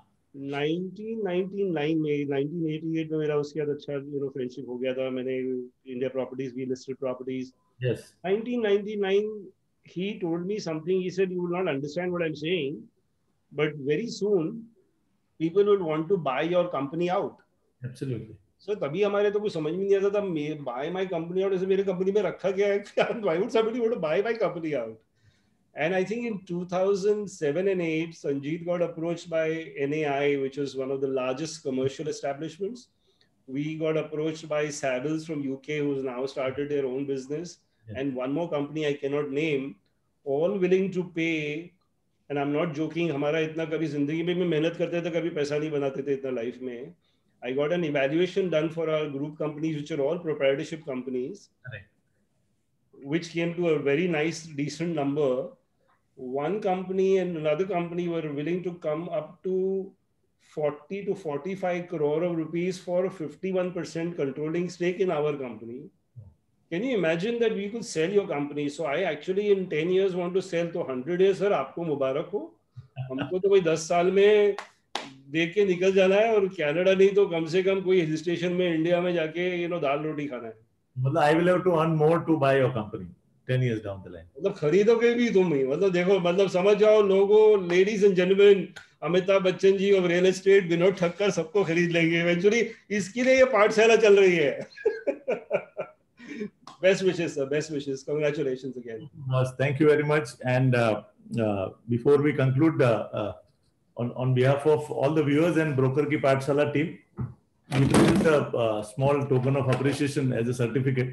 1999 में 1988 में मेरा उसके साथ अच्छा फ्रेंडशिप हो गया था. मैंने इंडिया प्रॉपर्टीज भी listed properties. Yes. 1999 he told me something. He said, you will not understand what I'm saying, but very soon people will want to buy your company out. Absolutely. So तभी हमारे तो कुछ समझ में नहीं आता था, buy my company out. ऐसे मेरे कंपनी में रखा गया है. Why would somebody want to buy my company out? And I think in 2007 and 8, Sanjeet got approached by NAI, which was one of the largest commercial establishments. We got approached by Savills from UK, who's now started their own business. Yeah. And one more company I cannot name, all willing to pay. And I'm not joking, हमारा इतना कभी जिंदगी में भी मेहनत करते थे, कभी पैसा नहीं बनाते थे इतना लाइफ में. I got an evaluation done for our group companies, which are all proprietorship companies, right, which came to a very nice, decent number. One company and another company were willing to come up to 40 to 45 crore of rupees for a 51% controlling stake in our company. Can you imagine that we could sell your company? So I actually in 10 years want to sell to 100 years, sir. आपको मुबारक हो. हमको तो कोई 10 साल में देख के निकल जाना है, और कनाडा नहीं तो कम से कम कोई हिल स्टेशन में इंडिया में जाके दाल रोटी खाना है. मतलब I will have to earn more to buy your company 10 years down the line. मतलब खरीदोगे भी तुम ही. मतलब देखो, मतलब समझ जाओ लोगों, ladies and gentleman, Amitabh Bachchan ji of real estate, Vinod Thakkar, सबको खरीद लेंगे इवेंचुअली. इसके लिए ये पाठशाला चल रही है. Best wishes, sir. Best wishes. Congratulations again. Thank you very much. And before we conclude, on behalf of all the viewers and Broker Ki Pathshala team, we present a small token of appreciation as a certificate.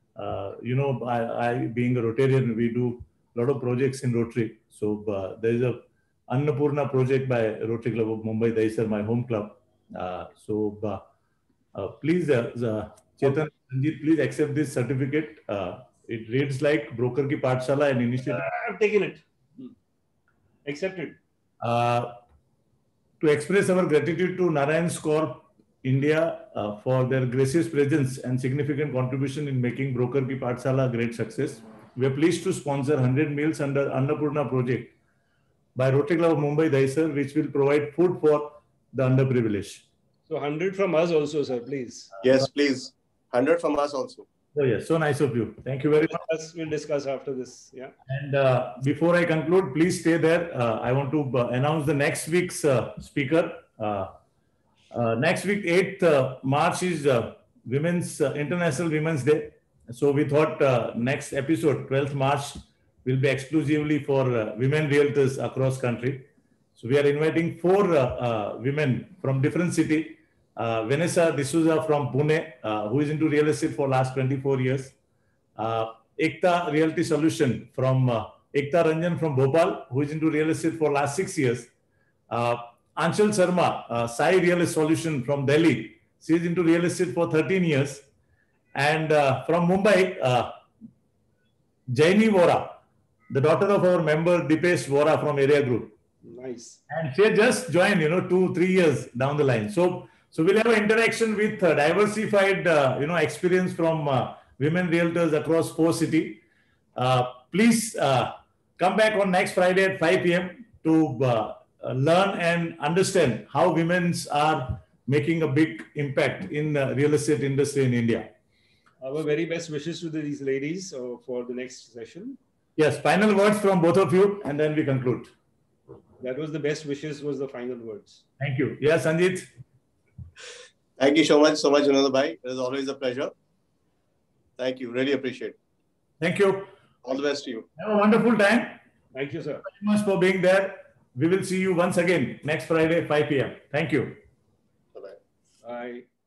I being a Rotarian, we do a lot of projects in Rotary. So there is a Annapurna project by Rotary Club of Mumbai Dahisar, my home club. Please, Chetan, Sanjeet, please accept this certificate. It reads like Broker Ki Pathshala, an initiative. I've taken it. Accepted. To express our gratitude to Narayan's Corp India for their gracious presence and significant contribution in making Broker Ki Pathshala a great success. We are pleased to sponsor 100 meals under Annapurna project by Rotary Club of Mumbai Dahisar, which will provide food for the underprivileged. So 100 from us also, sir, please. Yes, please. 100 from us also. Oh yes, so nice of you. Thank you very much. We'll discuss after this. Yeah. And before I conclude, please stay there. I want to announce the next week's speaker. Next week, 8th March is International Women's Day. So we thought next episode, 12th March, will be exclusively for women realtors across country. So we are inviting 4 women from different cities. Vanessa D'Souza from Pune, who is into real estate for last 24 years. Ekta Realty Solution from Ekta Ranjan from Bhopal, who is into real estate for last 6 years. Anshul Sharma, Sai Real Estate Solution from Delhi. She is into real estate for 13 years. And from Mumbai, Jaini Vora, the daughter of our member Dipesh Vora from Area Group. Nice. And she just joined, 2-3 years down the line. So we'll have an interaction with diversified, experience from women realtors across 4 cities. Please come back on next Friday at 5 p.m. to learn and understand how women are making a big impact in the real estate industry in India. Our very best wishes to these ladies for the next session. Yes, final words from both of you, and then we conclude. That was the best wishes, was the final words. Thank you. Yes, Sanjit. Thank you so much, Vinod bhai. It is always a pleasure. Thank you. Really appreciate it. Thank you. All the best to you. Have a wonderful time. Thank you, sir. Thank you very much for being there. We will see you once again next Friday, 5 p.m. Thank you. Bye-bye. Bye.